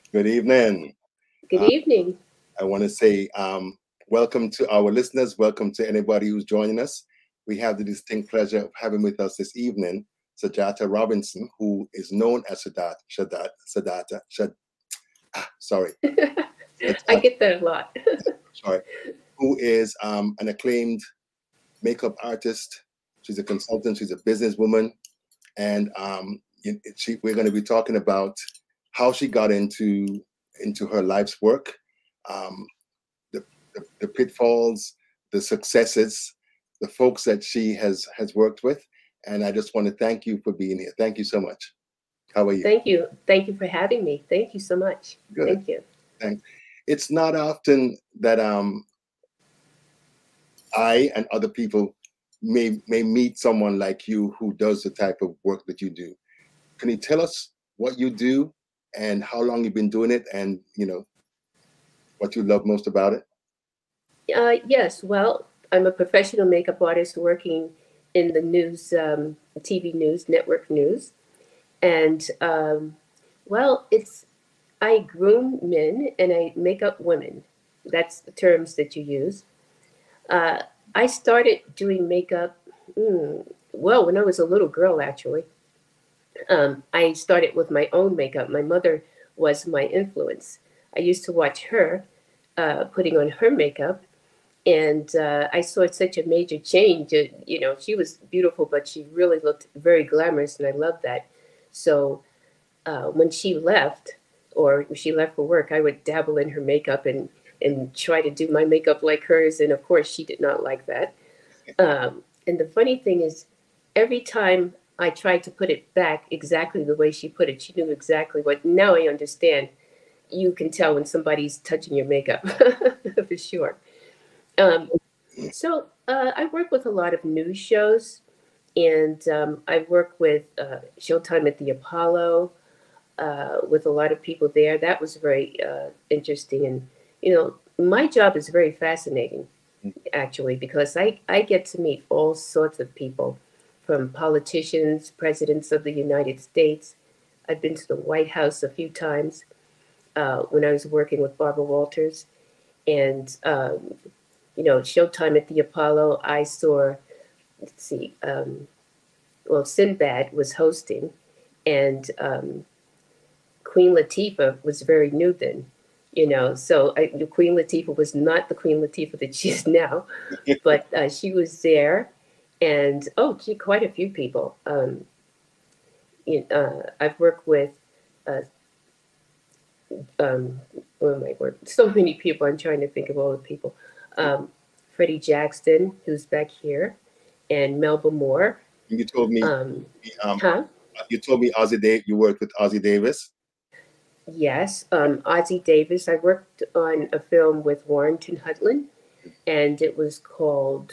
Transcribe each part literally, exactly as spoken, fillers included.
Good evening. Good Uh, evening. I want to say um, welcome to our listeners. Welcome to anybody who's joining us. We have the distinct pleasure of having with us this evening Sajata Robinson, who is known as Sadat, Shadat, Sadata, Shad, ah, sorry, I Sajata, get that a lot. sorry, who is um, an acclaimed makeup artist. She's a consultant. She's a businesswoman, and um, you- she, we're going to be talking about how she got into into her life's work, um, the, the, the pitfalls, the successes, the folks that she has has worked with. And I just want to thank you for being here. Thank you so much. How are you? Thank you. Thank you for having me. Thank you so much. Good. Thank you. Thanks. It's not often that um, I and other people may may meet someone like you who does the type of work that you do. Can you tell us what you do and how long you've been doing it, and you know what you love most about it? Uh, yes, well, I'm a professional makeup artist working in the news, um, T V news, network news. And, um, well, it's, I groom men and I make up women. That's the terms that you use. Uh, I started doing makeup, mm, well, when I was a little girl, actually. Um, I started with my own makeup. My mother was my influence. I used to watch her uh, putting on her makeup, and uh, I saw such a major change. Uh, you know, she was beautiful, but she really looked very glamorous, and I loved that. So uh, when she left, or when she left for work, I would dabble in her makeup and and try to do my makeup like hers. And of course, she did not like that. Um, and the funny thing is, every time I tried to put it back exactly the way she put it, she knew exactly what. Now I understand. You can tell when somebody's touching your makeup for sure. Um, so uh, I work with a lot of news shows, and um, I work with uh, Showtime at the Apollo uh, with a lot of people there. That was very uh, interesting, and you know, my job is very fascinating actually, because I, I get to meet all sorts of people from politicians, presidents of the United States. I've been to the White House a few times uh, when I was working with Barbara Walters. And, um, you know, Showtime at the Apollo, I saw, let's see, um, well, Sinbad was hosting, and um, Queen Latifah was very new then, you know. So I, Queen Latifah was not the Queen Latifah that she is now, but uh, she was there, and oh, gee, quite a few people. Um, you uh, I've worked with, uh, um, oh my word, so many people. I'm trying to think of all the people. Um, Freddie Jackson, who's back here, and Melba Moore. You told me, Um, um, huh? you told me Ozzy Dave. You worked with Ozzy Davis. Yes, um, Ozzie Davis. I worked on a film with Warrington Hudlin, and it was called.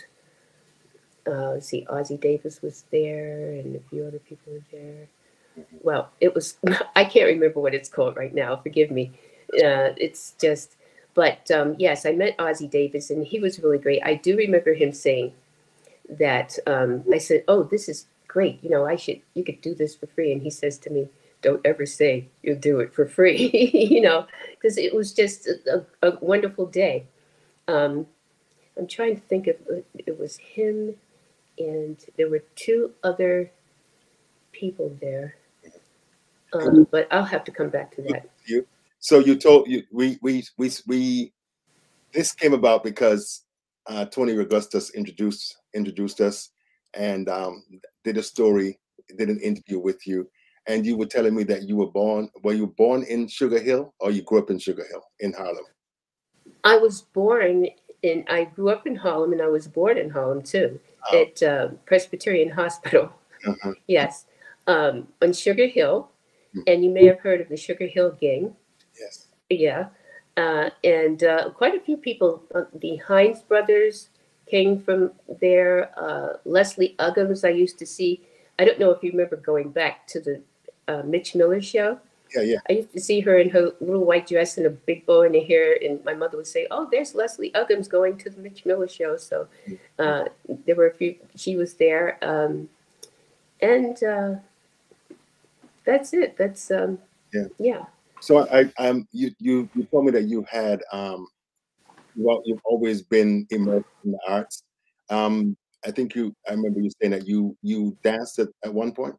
Uh, let's see, Ozzie Davis was there, and a few other people were there. Well, it was, I can't remember what it's called right now. Forgive me. Uh, it's just, but um, yes, I met Ozzie Davis, and he was really great. I do remember him saying that um, I said, "Oh, this is great. You know, I should, you could do this for free." And he says to me, "Don't ever say you'll do it for free," you know, because it was just a, a, a wonderful day. Um, I'm trying to think of, it was him, and there were two other people there. Um, but I'll have to come back to that. You. So you told you we we we we this came about because uh, Tony Regustus introduced introduced us and um, did a story, did an interview with you, and you were telling me that you were born. Were you born in Sugar Hill, or you grew up in Sugar Hill in Harlem? I was born in, I grew up in Harlem, and I was born in Harlem too, Oh, at uh, Presbyterian Hospital. uh-huh. Yes, um, on Sugar Hill. Mm. And you may have heard of the Sugar Hill Gang. Yes. Yeah. Uh, and uh, quite a few people, uh, the Hines brothers came from there. Uh, Leslie Uggams, I used to see. I don't know if you remember going back to the uh, Mitch Miller show. Yeah, yeah. I used to see her in her little white dress and a big bow in her hair, and my mother would say, "Oh, there's Leslie Uggams going to the Mitch Miller show." So Mm. uh, there were a few. She was there, um, and uh, that's it. That's um, Yeah. yeah. So I, um, you, you, you told me that you had, um, well, you've always been immersed in the arts. Um, I think you, I remember you saying that you, you danced at, at one point.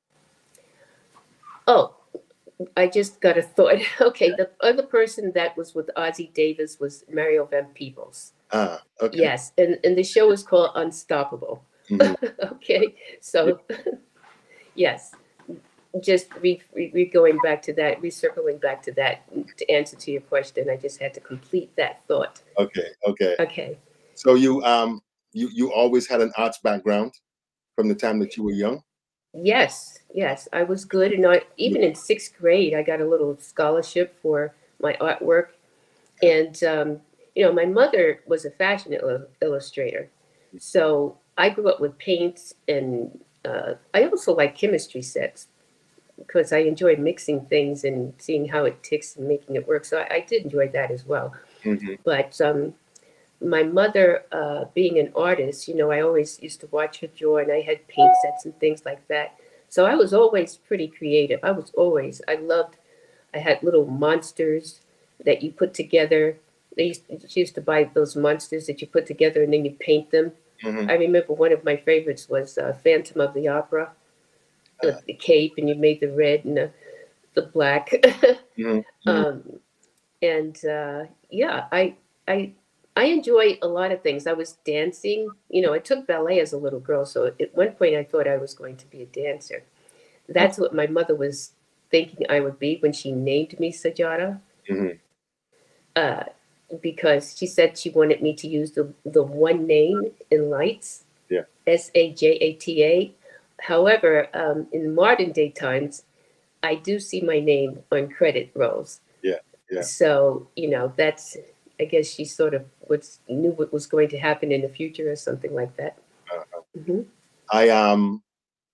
Oh, I just got a thought. Okay, the other person that was with Ozzie Davis was Mario Van Peebles. Ah, okay. Yes, and, and the show was called Unstoppable. Mhm. Okay, Yeah. so yes, just re, re, re going back to that, recircling back to that to answer to your question. I just had to complete that thought. Okay, okay. Okay. So you, um, you, you always had an arts background from the time that you were young? Yes, yes, I was good, and I, even in sixth grade, I got a little scholarship for my artwork. And um, you know, my mother was a fashion il- illustrator, so I grew up with paints, and uh, I also like chemistry sets because I enjoy mixing things and seeing how it ticks and making it work. So I, I did enjoy that as well. Mm-hmm. But um, my mother, uh, being an artist, you know, I always used to watch her draw, and I had paint sets and things like that. So I was always pretty creative. I was always, I loved, I had little monsters that you put together. They used, she used to buy those monsters that you put together and then you paint them. Mm-hmm. I remember one of my favorites was uh, Phantom of the Opera, Uh, the, the cape, and you made the red and the, the black. mm-hmm. um, and uh, yeah, I I I enjoy a lot of things. I was dancing. You know, I took ballet as a little girl, so at one point I thought I was going to be a dancer. That's what my mother was thinking I would be when she named me Sajata, Mm-hmm. uh, because she said she wanted me to use the the one name in lights, Yeah. S A J A T A. However, um, in modern day times, I do see my name on credit rolls. Yeah. Yeah. So, you know, that's, I guess she sort of was, knew what was going to happen in the future or something like that. Uh, Hmm. I um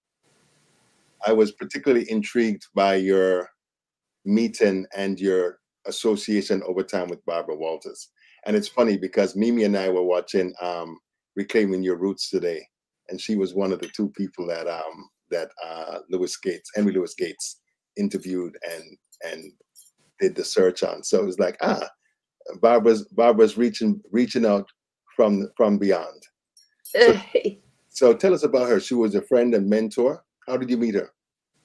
I was particularly intrigued by your meeting and your association over time with Barbara Walters. And it's funny because Mimi and I were watching um, Reclaiming Your Roots today, and she was one of the two people that um, that uh, Louis Gates, Henry Louis Gates, interviewed and and did the search on. So it was like, ah, Barbara's Barbara's reaching reaching out from from beyond. So Uh, so tell us about her. She was a friend and mentor. How did you meet her?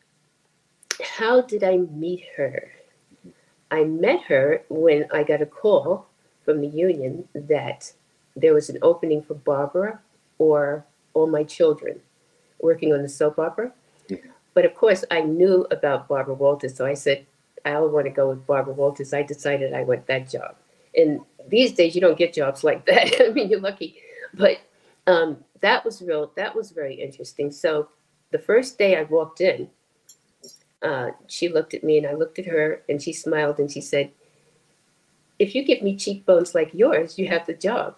how did I meet her? I met her when I got a call from the union that there was an opening for Barbara or All My Children working on the soap opera. But of course, I knew about Barbara Walters, so I said, I want to go with Barbara Walters. I decided I want that job. And these days, you don't get jobs like that. I mean, you're lucky. But um, that was real. That was very interesting. So the first day I walked in, uh, she looked at me and I looked at her, and she smiled and she said, "If you give me cheekbones like yours, you have the job."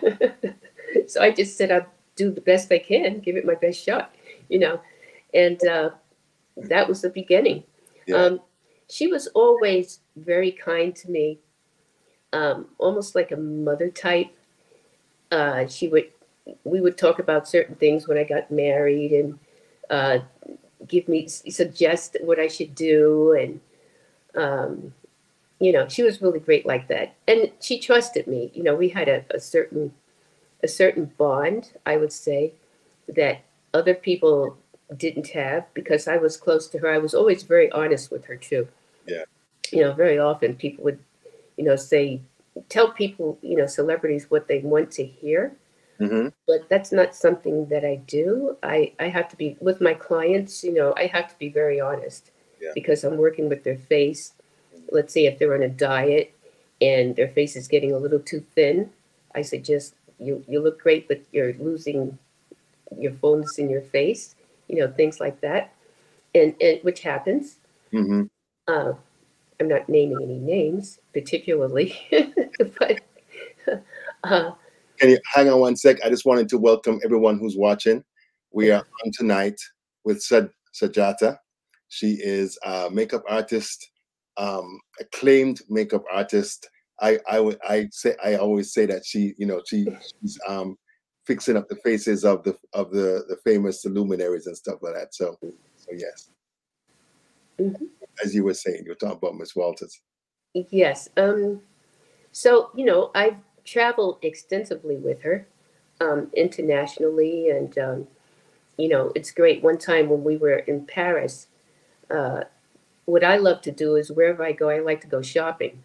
So I just said, I'll do the best I can, give it my best shot, you know. And uh, that was the beginning. Yeah. Um, she was always very kind to me, um, almost like a mother type. Uh, she would, we would talk about certain things when I got married, and uh, give me, suggest what I should do. And, um, you know, she was really great like that. And she trusted me. You know, we had a, a certain, a certain bond, I would say, that other people didn't have because I was close to her. I was always very honest with her too. Yeah. You know, very often people would, you know, say, tell people, you know, celebrities what they want to hear. Mm-hmm. But that's not something that I do. I, I have to be with my clients, you know, I have to be very honest Yeah. because I'm working with their face. Let's say if they're on a diet and their face is getting a little too thin, I suggest you, you look great, but you're losing your fullness in your face, you know, things like that. And, and which happens. Mm-hmm. Uh, I'm not naming any names particularly, but uh, Can you hang on one sec? I just wanted to welcome everyone who's watching. We are on tonight with Sad- Sajata. She is a makeup artist, um, acclaimed makeup artist. I I would I say I always say that she you know she she's um, fixing up the faces of the of the the famous luminaries and stuff like that. So so yes. mhm. as you were saying, you were talking about Miss Walters. Yes. Um, so, you know, I've traveled extensively with her, um, internationally. And, um, you know, it's great. One time when we were in Paris, uh, what I love to do is wherever I go, I like to go shopping.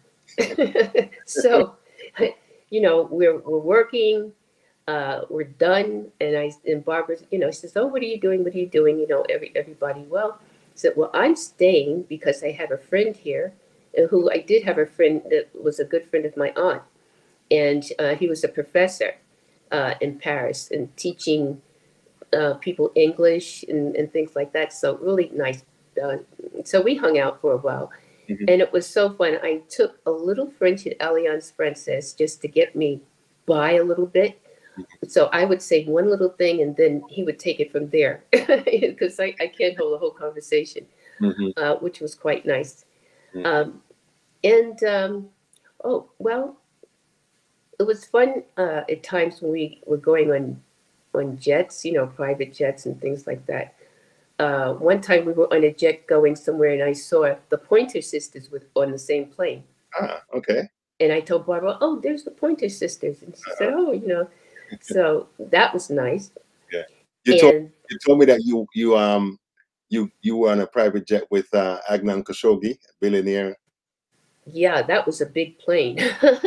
So, you know, we're, we're working, uh, we're done. And I, and Barbara, you know, she says, "Oh, what are you doing? What are you doing?" You know, every, everybody. Well, I said, "Well, I'm staying because I have a friend here, uh, who I did have a friend that was a good friend of my aunt. And uh, he was a professor uh, in Paris and teaching uh, people English and, and things like that. So really nice. Uh, so we hung out for a while, Mhm. and it was so fun. I took a little French at Alliance Française just to get me by a little bit. So I would say one little thing, and then he would take it from there because I, I can't hold a whole conversation, Mhm. uh, which was quite nice. Mhm. Um, and um, oh well, it was fun uh, at times when we were going on on jets, you know, private jets and things like that. Uh, one time we were on a jet going somewhere, and I saw the Pointer Sisters with on the same plane. Ah, okay. And I told Barbara, "Oh, there's the Pointer Sisters," and she said, Uh-huh. "Oh, you know." So that was nice. Yeah. You told And you told me that you you um you you were on a private jet with uh, Agnan Khashoggi, billionaire. yeah, that was a big plane.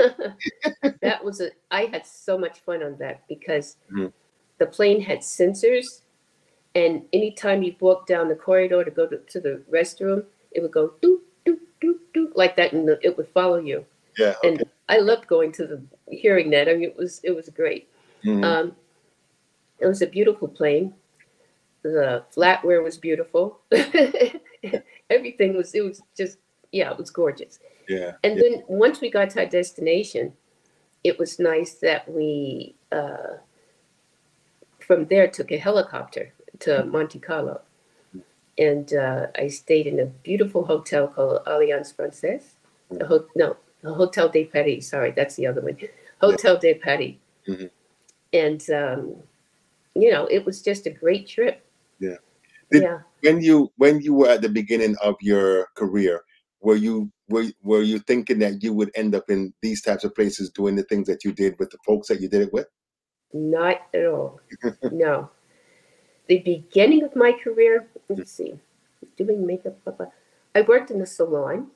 That was a. I had so much fun on that because Mhm. the plane had sensors, and anytime you walked down the corridor to go to, to the restroom, it would go doop doop doop doop like that, and the, it would follow you. Yeah. Okay. And I loved going to the hearing that. I mean, it was it was great. Mhm. Um, it was a beautiful plane. The flatware was beautiful. Everything was. It was just yeah, it was gorgeous. Yeah. And Yeah. then once we got to our destination, it was nice that we uh, from there took a helicopter to Monte Carlo, and uh, I stayed in a beautiful hotel called Alliance Francaise. A ho- no, a Hotel de Paris. Sorry, that's the other one. Yeah. Hotel de Paris. Mhm. And um, you know, it was just a great trip. Yeah. Did Yeah. when you when you were at the beginning of your career, were you were were you thinking that you would end up in these types of places doing the things that you did with the folks that you did it with? Not at all. No. The beginning of my career, let's see, doing makeup. Blah, blah. I worked in a salon,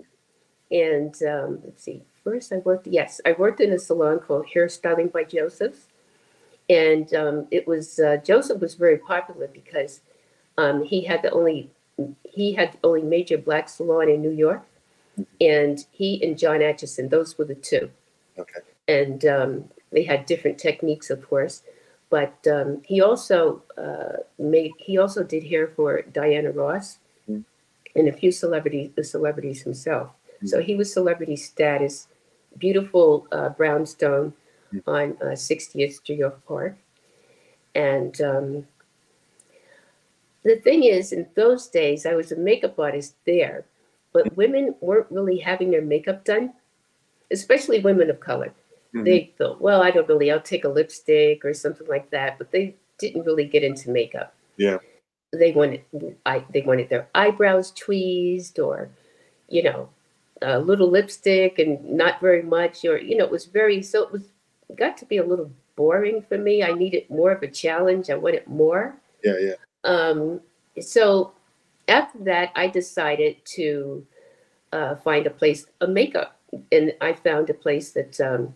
and um, let's see. First, I worked. Yes, I worked in a salon called Hairstyling by Joseph's, and um, it was uh, Joseph was very popular because um, he had the only he had the only major black salon in New York, and he and John Atchison, those were the two. Okay. And um, they had different techniques, of course. But um, he also uh, made he also did hair for Diana Ross Mhm. and a few celebrities, the celebrities himself. So Mhm. he was celebrity status. Beautiful uh, brownstone Mhm. on uh, sixtieth Street off Park. And um, the thing is, in those days, I was a makeup artist there, but women weren't really having their makeup done, especially women of color. Mhm. They thought, well, I don't really, I'll take a lipstick or something like that, but they didn't really get into makeup. Yeah. They wanted, I, they wanted their eyebrows tweezed, or you know, a little lipstick and not very much, or you know, it was very so it was it got to be a little boring for me. I needed more of a challenge. I wanted more. Yeah. Yeah. Um, so after that, I decided to uh, find a place, a makeup, and I found a place that um,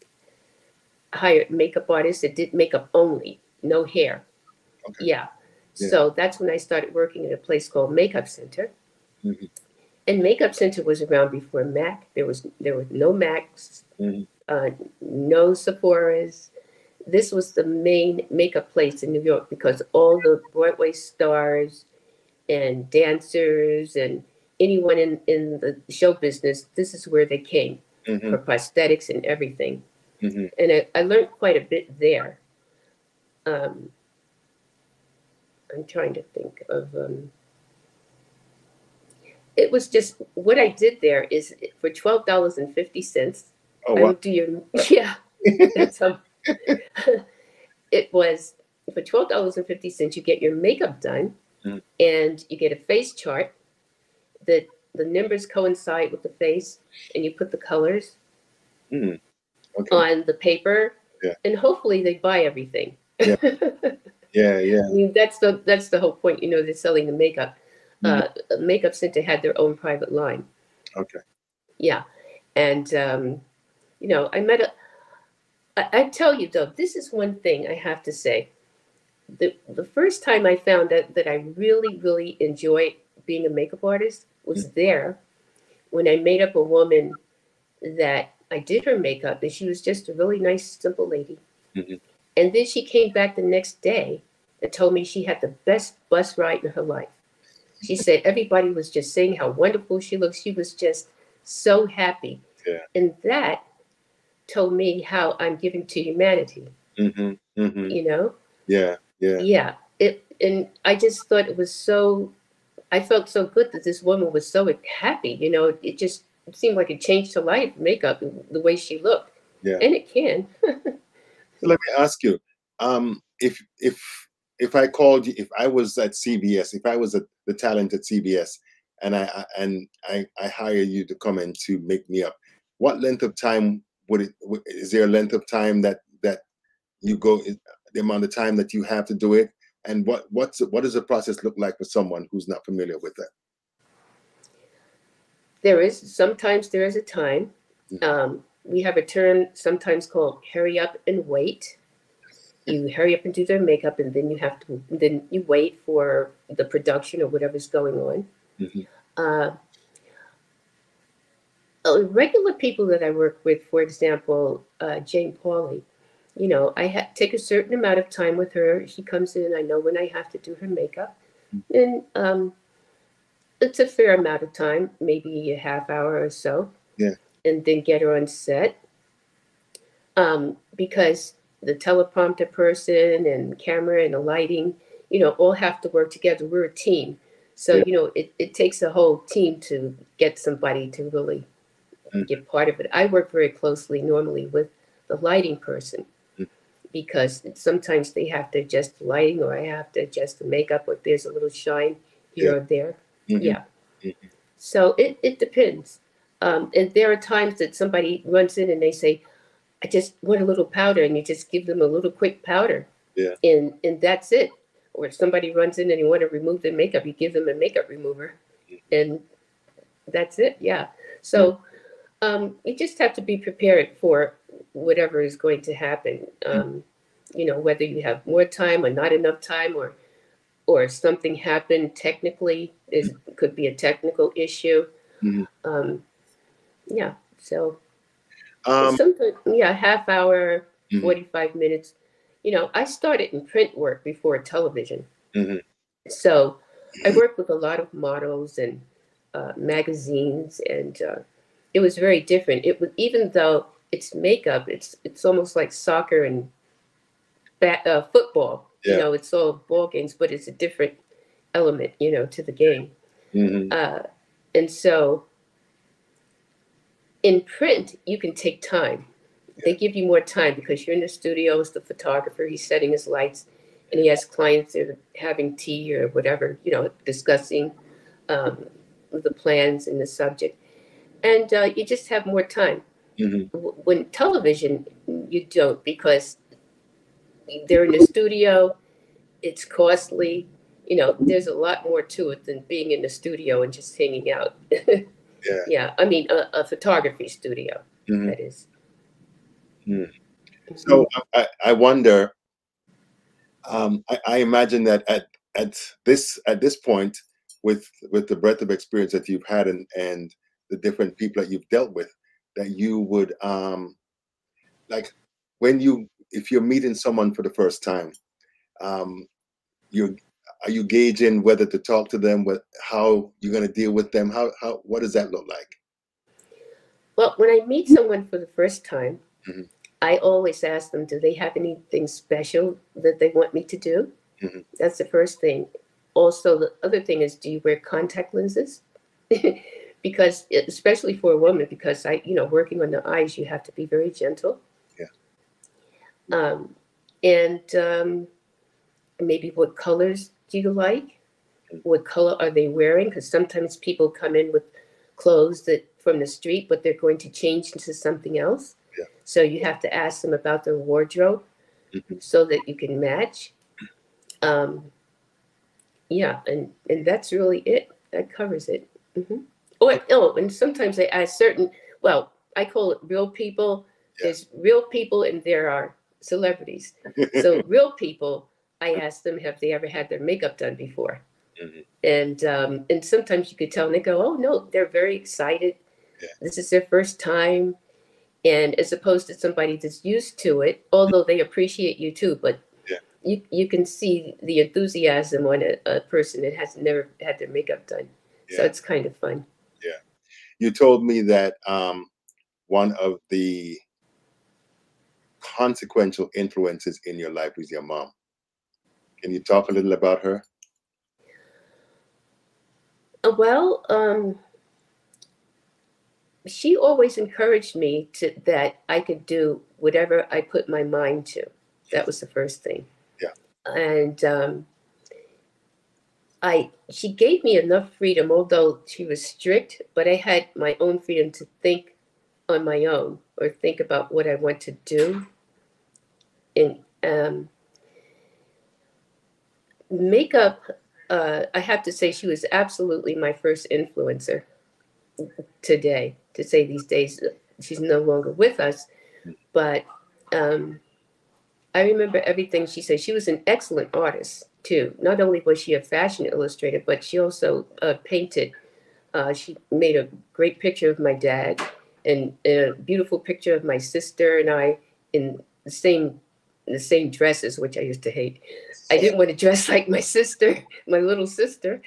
hired makeup artists that did makeup only, no hair. Okay. Yeah. Yeah. So that's when I started working at a place called Makeup Center. Mhm. And Makeup Center was around before Mac. There was there were no Macs, Mhm. uh, no Sephora's. This was the main makeup place in New York because all the Broadway stars and dancers and anyone in, in the show business, this is where they came Mhm. for prosthetics and everything. Mhm. And I, I learned quite a bit there. Um, I'm trying to think of. Um, it was just what I did there is for twelve dollars and fifty cents. Oh I wow. would do your yeah. That's how it was. For twelve dollars and fifty cents, you get your makeup done, Mhm. and you get a face chart that the numbers coincide with the face, and you put the colors Mm. Okay. on the paper, Yeah. and hopefully they buy everything. Yeah. Yeah, yeah. I mean, that's the that's the whole point. You know, they're selling the makeup. Mm. Uh, Makeup Center had their own private line. Okay. Yeah, and um, you know, I met a. I, I tell you though, this is one thing I have to say. The the first time I found that that I really really enjoyed being a makeup artist was Mm. there when I made up a woman that I did her makeup, and she was just a really nice, simple lady. Mm-hmm. And then she came back the next day and told me she had the best bus ride in her life. She said everybody was just saying how wonderful she looked. She was just so happy. Yeah. And that told me how I'm giving to humanity, Mm-hmm. Mm-hmm. you know? Yeah. Yeah. Yeah. It, and I just thought it was so, I felt so good that this woman was so happy, you know? It just seemed like it changed her life, makeup, the way she looked. Yeah. And it can. So let me ask you, um, if if if I called you, if I was at C B S, if I was a, the talent at C B S, and I, I and I, I hire you to come in to make me up, what length of time would it? would- Is there a length of time that that you go? The amount of time that you have to do it, and what what's what does the process look like for someone who's not familiar with that? There is, sometimes there is a time. Mhm. Um, we have a term sometimes called hurry up and wait. You hurry up and do their makeup, and then you have to, then you wait for the production or whatever's going on. Mhm. Uh, uh, Regular people that I work with, for example, uh, Jane Pauley, you know, I ha- take a certain amount of time with her. She comes in, I know when I have to do her makeup. And um, it's a fair amount of time, maybe a half hour or so, Yeah. and then get her on set. Um, because the teleprompter person and camera and the lighting, you know, all have to work together. We're a team. So, Yeah. you know, it, it takes a whole team to get somebody to really Mhm. get part of it. I work very closely normally with the lighting person Mhm. because sometimes they have to adjust the lighting or I have to adjust the makeup or there's a little shine here Yeah. or there. Mhm. Yeah. Mhm. So it, it depends. Um, and there are times that somebody runs in and they say, I just want a little powder, and you just give them a little quick powder, Yeah. and and that's it. Or if somebody runs in and you want to remove their makeup, you give them a makeup remover, and that's it. Yeah. Yeah. So um, you just have to be prepared for whatever is going to happen. Um, you know, whether you have more time or not enough time, or or something happened technically, is could be a technical issue. Mhm. Um, yeah. So Um. sometimes, yeah, half hour, Mhm. forty-five minutes. You know, I started in print work before television. Mhm. So I worked with a lot of models and uh, magazines, and uh, it was very different. It was, even though it's makeup, it's it's almost like soccer and ba- uh, football. You Yeah. know, it's all ball games, but it's a different element, you know, to the game. Mhm. Uh, and so in print, you can take time. They give you more time because you're in the studio as the photographer. He's setting his lights, and he has clients that are having tea or whatever, you know, discussing um, the plans and the subject. And uh, you just have more time. Mhm. W- When television, you don't because they're in the studio. It's costly. You know, there's a lot more to it than being in the studio and just hanging out. Yeah. Yeah, I mean, a, a photography studio, Mhm. that is. Mhm. Mhm. So I, I wonder. Um, I, I imagine that at at this at this point, with with the breadth of experience that you've had and and the different people that you've dealt with, that you would um, like when you if you're meeting someone for the first time, um, you're are you gauging whether to talk to them, what how you're going to deal with them? How how what does that look like? Well, when I meet someone for the first time, Hmm. I always ask them, do they have anything special that they want me to do? Hmm. That's the first thing. Also, the other thing is, do you wear contact lenses? Because, especially for a woman, because I, you know, working on the eyes, you have to be very gentle. Yeah. Um, and um, maybe what colors do you like? What color are they wearing? Because sometimes people come in with clothes that from the street, but they're going to change into something else. Yeah. So you have to ask them about their wardrobe Mm-hmm. so that you can match. Um, yeah, and and that's really it. That covers it. Mm-hmm. Oh, oh, and sometimes I ask certain. Well, I call it real people. Yeah. There's real people, and there are celebrities. So real people, I ask them, have they ever had their makeup done before? Mm-hmm. And um, and sometimes you could tell, and they go, "Oh no, they're very excited. Yeah. This is their first time." And as opposed to somebody that's used to it, although they appreciate you too, but Yeah. you you can see the enthusiasm on a, a person that has never had their makeup done. Yeah. So it's kind of fun. Yeah. You told me that um, one of the consequential influences in your life was your mom. Can you talk a little about her? Uh, Well, um, she always encouraged me to that I could do whatever I put my mind to. That was the first thing. Yeah. And um, I she gave me enough freedom, although she was strict, but I had my own freedom to think on my own or think about what I want to do. And um, makeup, uh, I have to say, she was absolutely my first influencer today. To say these days, she's no longer with us, but um, I remember everything she said. She was an excellent artist too. Not only was she a fashion illustrator, but she also uh, painted. Uh, she made a great picture of my dad and a beautiful picture of my sister and I in the same the same dresses, which I used to hate. I didn't want to dress like my sister, my little sister.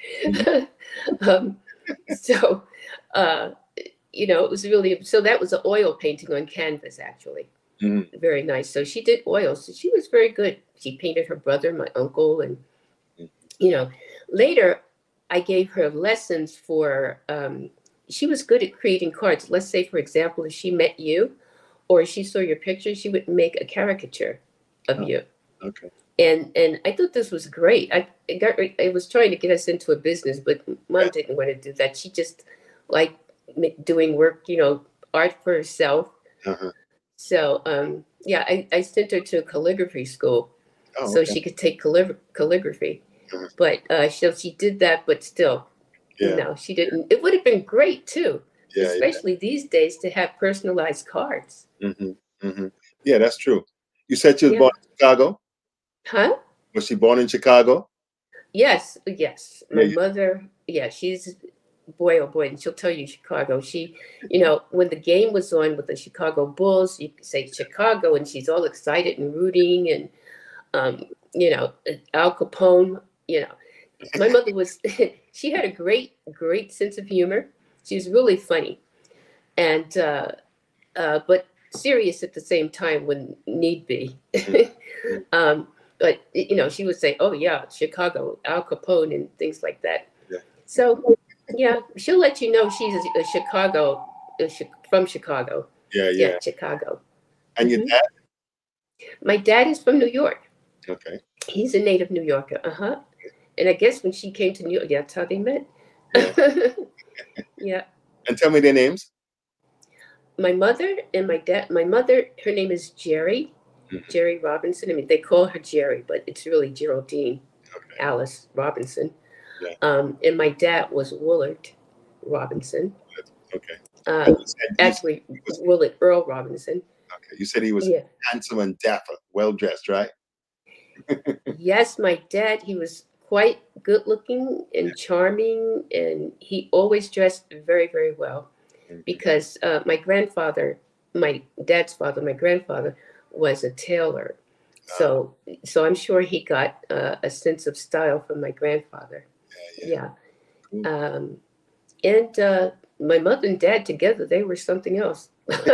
um, so, uh, you know, it was really so that was an oil painting on canvas, actually. Mm-hmm. Very nice. So she did oils. So she was very good. She painted her brother, my uncle, and you know, later I gave her lessons for. Um, she was good at creating cards. Let's say, for example, if she met you, or she saw your picture, she would make a caricature of Oh, you. okay. And and I thought this was great. I it got I was trying to get us into a business, but Mom Yeah. didn't want to do that. She just liked doing work, you know, art for herself. Uh-huh. So um, yeah, I, I sent her to calligraphy school Oh, so okay. she could take callig- calligraphy. Uh-huh. But uh, so she did that, but still, Yeah. no, she didn't. It would have been great too, Yeah. especially these days to have personalized cards. Yeah. Mm-hmm. Mm-hmm. Yeah, that's true. You said she was Yeah. born in Chicago. Huh? Was she born in Chicago? Yes, yes. My Yeah. Yeah. mother, yeah, she's boy, oh boy, and she'll tell you Chicago. She, you know, when the game was on with the Chicago Bulls, you could say Chicago, and she's all excited and rooting, and um, you know, Al Capone. You know, my mother was. She had a great, great sense of humor. She was really funny, and uh, uh, but serious at the same time when need be. um, but you know, she would say, "Oh yeah, Chicago, Al Capone, and things like that." Yeah. So yeah, she'll let you know she's a, a Chicago, a chi- from Chicago. Yeah. Yeah, Yeah. Chicago. And your Mhm. dad? My dad is from New York. Okay. He's a native New Yorker. Uh huh. And I guess when she came to New York, yeah, that's how they met. Yeah. Yeah. And tell me their names. My mother and my dad. My mother, her name is Jerry, Mhm. Jerry Robinson. I mean, they call her Jerry, but it's really Geraldine Okay. Alice Robinson. Yeah. Um, and my dad was Willard Robinson. Okay. Uh, And you said, you said actually, he was, Willard Earl Robinson. okay. You said he was Yeah. handsome and dapper, well dressed, right? Yes, my dad, he was quite good looking and charming, and he always dressed very, very well Mhm. because uh, my grandfather, my dad's father, my grandfather was a tailor. Ah, So, so I'm sure he got uh, a sense of style from my grandfather. yeah. Yeah. Yeah. Cool. Um, and uh, my mother and dad together, they were something else.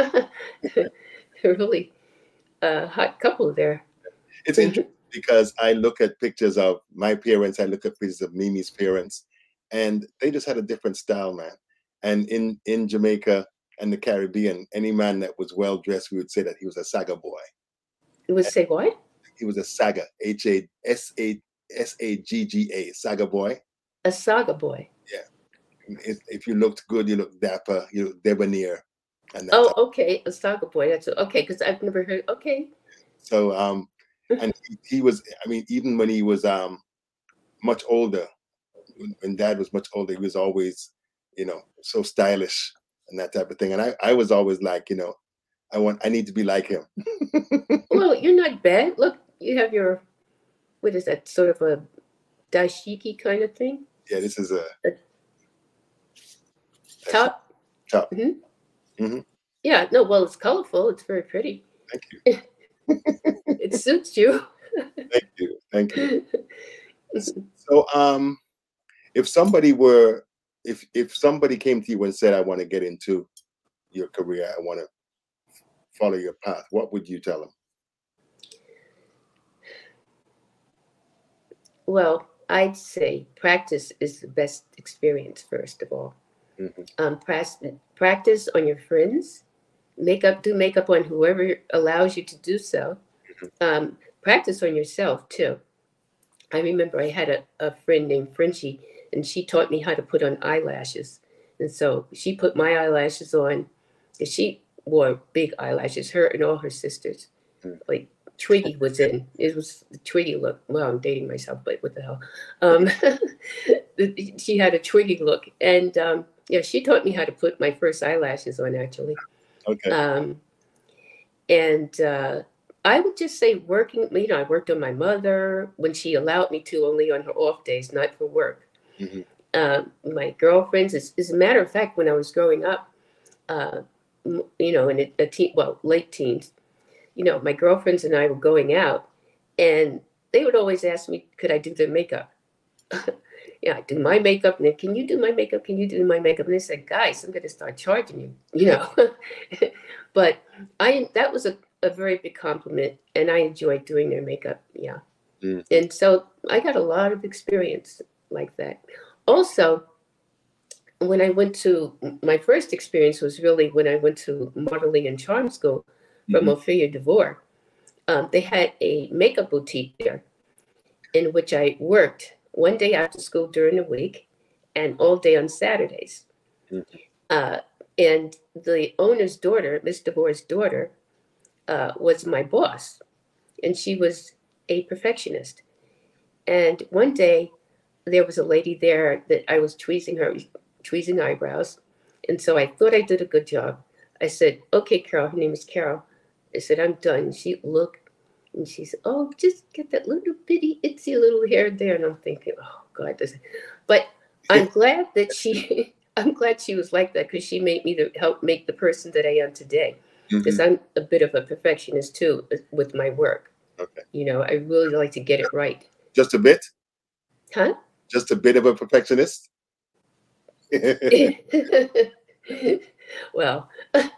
Really a hot couple there. It's interesting because I look at pictures of my parents, I look at pictures of Mimi's parents, and they just had a different style, man. And in in Jamaica and the Caribbean, any man that was well dressed, we would say that he was a saga boy. It would say what? He was a saga, H A S A S A G G A, saga boy. A saga boy. Yeah. If, if you looked good, you looked dapper, you looked debonair, and that's Oh, okay, a saga boy. That's okay, because I've never heard. Okay. so. Um, and he, he was. I mean, even when he was um much older, when, when Dad was much older, he was always, you know, so stylish and that type of thing. And I, I was always like, you know, I want, I need to be like him. Well, you're not bad. Look, you have your, what is that, sort of a dashiki kind of thing? Yeah, this is a, A top? top. Mm-hmm. Mm-hmm. Yeah, no, well, it's colorful. It's very pretty. Thank you. It suits you. Thank you. Thank you. So, um, if somebody were, if if somebody came to you and said, "I want to get into your career, I want to follow your path," what would you tell them? Well, I'd say practice is the best experience, first of all. Mm-hmm. Um, practice on your friends, makeup, do makeup on whoever allows you to do so. Um, practice on yourself, too. I remember I had a, a friend named Frenchie, and she taught me how to put on eyelashes. And so she put my eyelashes on, and she wore big eyelashes, her and all her sisters. Mm-hmm. Like Twiggy was in. It was the Twiggy look. Well, I'm dating myself, but what the hell? Um, she had a Twiggy look. And um, yeah, she taught me how to put my first eyelashes on, actually. Okay. Um, and uh, I would just say working, you know, I worked on my mother when she allowed me to, only on her off days, not for work. Mm-hmm. Uh, my girlfriends, as, as a matter of fact, when I was growing up, uh, you know, in a, a teen, well, late teens, you know, my girlfriends and I were going out, and they would always ask me, could I do their makeup? Yeah, I do my makeup. And then, can you do my makeup? Can you do my makeup? And they said, guys, I'm going to start charging you, you know. But I that was a, a very big compliment, and I enjoyed doing their makeup. Yeah. Mm-hmm. And so I got a lot of experience like that. Also, when I went to my first experience was really when I went to modeling and charm school from Mm-hmm. Ophelia DeVore. Um, they had a makeup boutique there in which I worked one day after school during the week and all day on Saturdays. Mm-hmm. Uh, and the owner's daughter, Miss DeVore's daughter, uh, was my boss, and she was a perfectionist. And one day there was a lady there that I was tweezing her, tweezing eyebrows. And so I thought I did a good job. I said, okay, Carol, her name is Carol. I said, I'm done. She looked and she said, oh, just get that little bitty, itsy little hair there. And I'm thinking, oh, God. This. But I'm glad that she, I'm glad she was like that because she made me to help make the person that I am today. Because Mm-hmm. I'm a bit of a perfectionist, too, with my work. Okay. You know, I really like to get it right. Just a bit? Huh? Just a bit of a perfectionist? Well,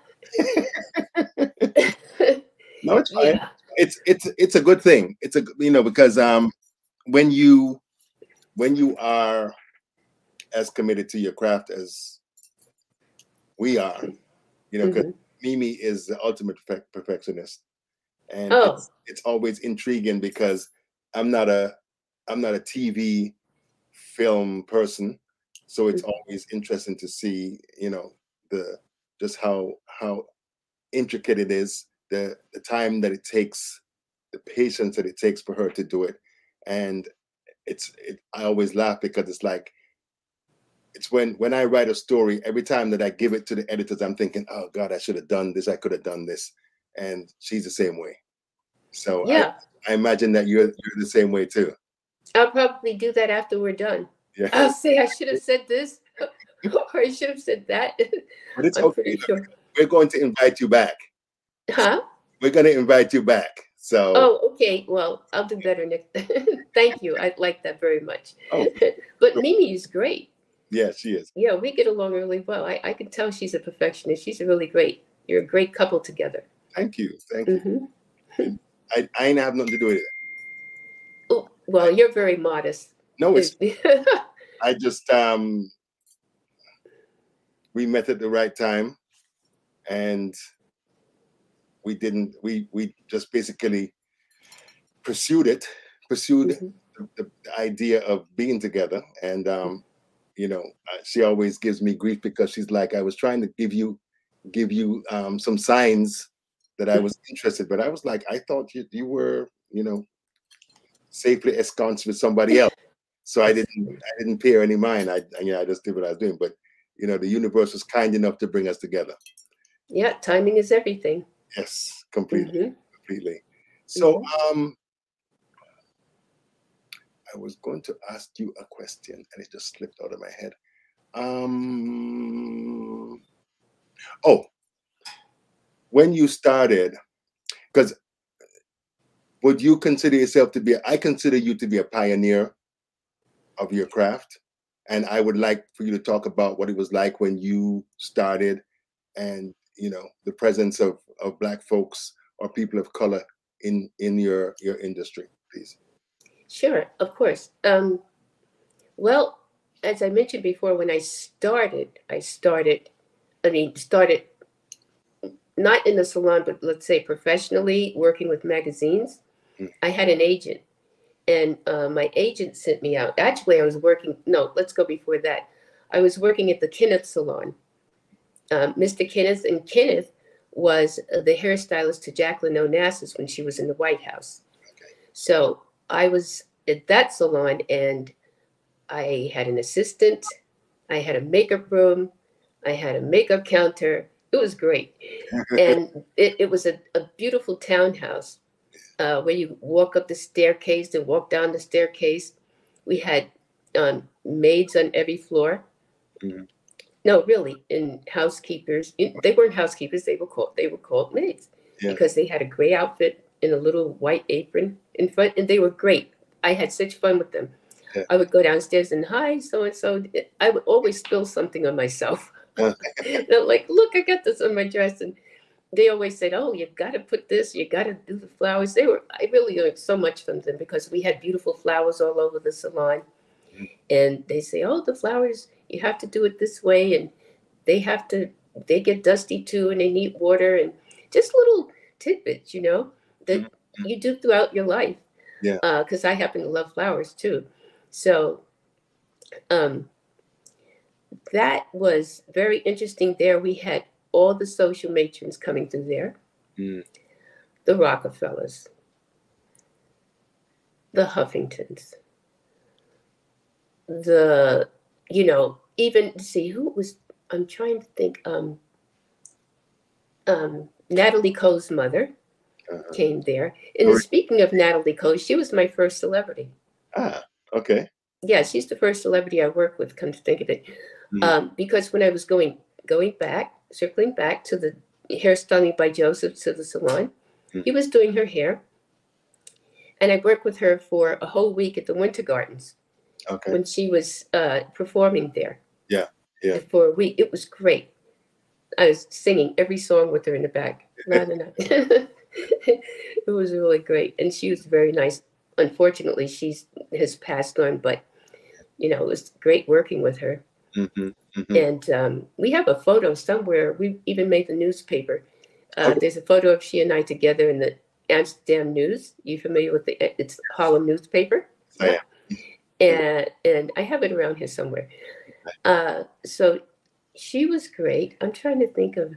No, it's fine. yeah. It's it's it's a good thing. It's a you know because um when you when you are as committed to your craft as we are, you know, because Mm-hmm. Mimi is the ultimate perfect perfectionist, and Oh, it's it's always intriguing because I'm not a I'm not a T V film person, so it's mm-hmm. always interesting to see you know the just how how intricate it is, the the time that it takes, the patience that it takes for her to do it, and it's it, I always laugh because it's like it's when when I write a story, every time that I give it to the editors, I'm thinking, oh God, I should have done this, I could have done this, and she's the same way. So I Yeah. I imagine that you're you're the same way too. I'll probably do that after we're done. Yeah, I'll say I should have said this, or I should have said that. but it's I'm okay. pretty sure. We're going to invite you back. Huh? We're going to invite you back. So Oh, okay. Well, I'll do better next. Thank you. I like that very much. oh, But Mimi is great. yeah, she is. Yeah, we get along really well. I, I can tell she's a perfectionist. She's really great. You're a great couple together. Thank you, thank you. Mm-hmm. I I ain't have nothing to do with it. Oh, well, you're very modest. No, it's I just um we met at the right time, and we didn't we we just basically pursued it, pursued Mm-hmm. the, the idea of being together. And um, you know, uh, she always gives me grief because she's like, I was trying to give you give you um, some signs that I was interested, but I was like, I thought you you were, you know, safely ensconced with somebody else. So I didn't I didn't pay her any mind. I you know, I just did what I was doing. But you know, the universe was kind enough to bring us together. Yeah, timing is everything. Yes, completely, Mm-hmm. completely. So Mm-hmm. um, I was going to ask you a question, and it just slipped out of my head. Um, oh, when you started, because would you consider yourself to be? I consider you to be a pioneer of your craft, and I would like for you to talk about what it was like when you started, and you know the presence of of Black folks or people of color in in your your industry, please. Sure, of course. Um, well, as I mentioned before, when I started, I started, I mean, started not in the salon, but let's say professionally working with magazines. Mm. I had an agent, and uh, my agent sent me out. Actually, I was working, no, let's go before that. I was working at the Kenneth Salon. Um, Mister Kenneth, and Kenneth was the hairstylist to Jacqueline Onassis when she was in the White House. So I was at that salon, and I had an assistant, I had a makeup room, I had a makeup counter. It was great. And it, it was a, a beautiful townhouse uh, where you walk up the staircase and walk down the staircase. We had um, maids on every floor. Mhm. No, really, and housekeepers. They weren't housekeepers. They were called they were called maids Yeah. because they had a gray outfit and a little white apron in front, and they were great. I had such fun with them. Yeah. I would go downstairs and hi, so and so. I would always spill something on myself. Uh, They're like, look, I got this on my dress, and they always said, "Oh, you got to put this. You got to do the flowers." They were. I really learned so much from them because we had beautiful flowers all over the salon, and they say, "Oh, the flowers. You have to do it this way," and they have to. They get dusty too, and they need water, and just little tidbits, you know, that you do throughout your life. Yeah. Because uh, I happen to love flowers too, so um, that was very interesting. There, we had all the social matrons coming through there. Mm. The Rockefellers, the Huffingtons, the, you know, even see who was, I'm trying to think, um, um, Natalie Coe's mother Uh-huh. came there. And speaking of Natalie Coe, she was my first celebrity. Ah, okay. Yeah, she's the first celebrity I worked with, come to think of it. Mm. Um, because when I was going going back, circling back to the hairstyling by Joseph to the salon, Mm. he was doing her hair. And I worked with her for a whole week at the Winter Gardens. Okay. When she was uh, performing there. Yeah, yeah. For a week. It was great. I was singing every song with her in the back. La, la, la. It was really great. And she was very nice. Unfortunately, she has passed on, but, you know, it was great working with her. Mm-hmm, mm-hmm. And um, we have a photo somewhere. We even made the newspaper. Uh, Okay. There's a photo of she and I together in the Amsterdam News. You familiar with the, it's Harlem newspaper? I am. And, and I have it around here somewhere. Uh, so she was great. I'm trying to think of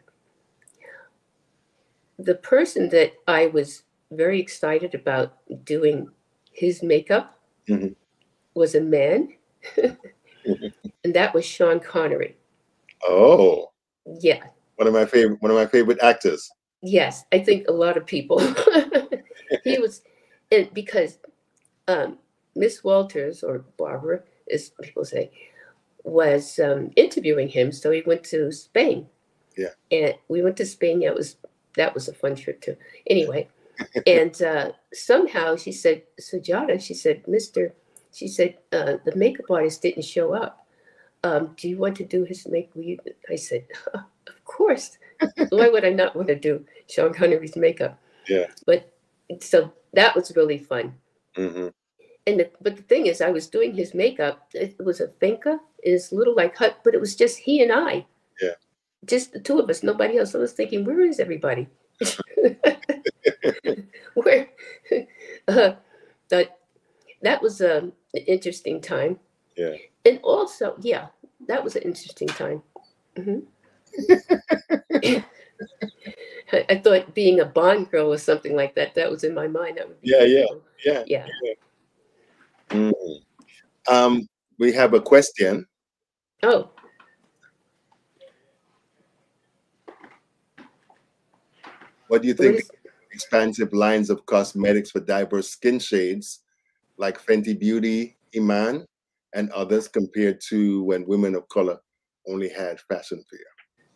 the person that I was very excited about doing his makeup. Mm-hmm. Was a man, and that was Sean Connery. Oh, yeah, one of my favorite one of my favorite actors. Yes, I think a lot of people. He was, and because um, Miss Walters, or Barbara, as people say, was um, interviewing him, so he went to Spain. Yeah. And we went to Spain. Yeah, it was that was a fun trip too. Anyway, and uh, somehow she said, Sajata, she said, Mister, she said, uh, the makeup artist didn't show up. Um, do you want to do his makeup? I said, of course. Why would I not want to do Sean Connery's makeup? Yeah. But so that was really fun. Mm-hmm. And the, but the thing is, I was doing his makeup. It was a finca. It's a little like hut, but it was just he and I. Yeah. Just the two of us, nobody else. I was thinking, where is everybody? Where? uh, but that was um, an interesting time. Yeah. And also, yeah, that was an interesting time. Hmm. I, I thought being a Bond girl was something like that. That was in my mind. That would be Yeah, pretty yeah, cool. yeah, Yeah. yeah. Mm. Um, we have a question. Oh, What do you what think is? expansive lines of cosmetics for diverse skin shades like Fenty Beauty, Iman, and others compared to when women of color only had fashion fear?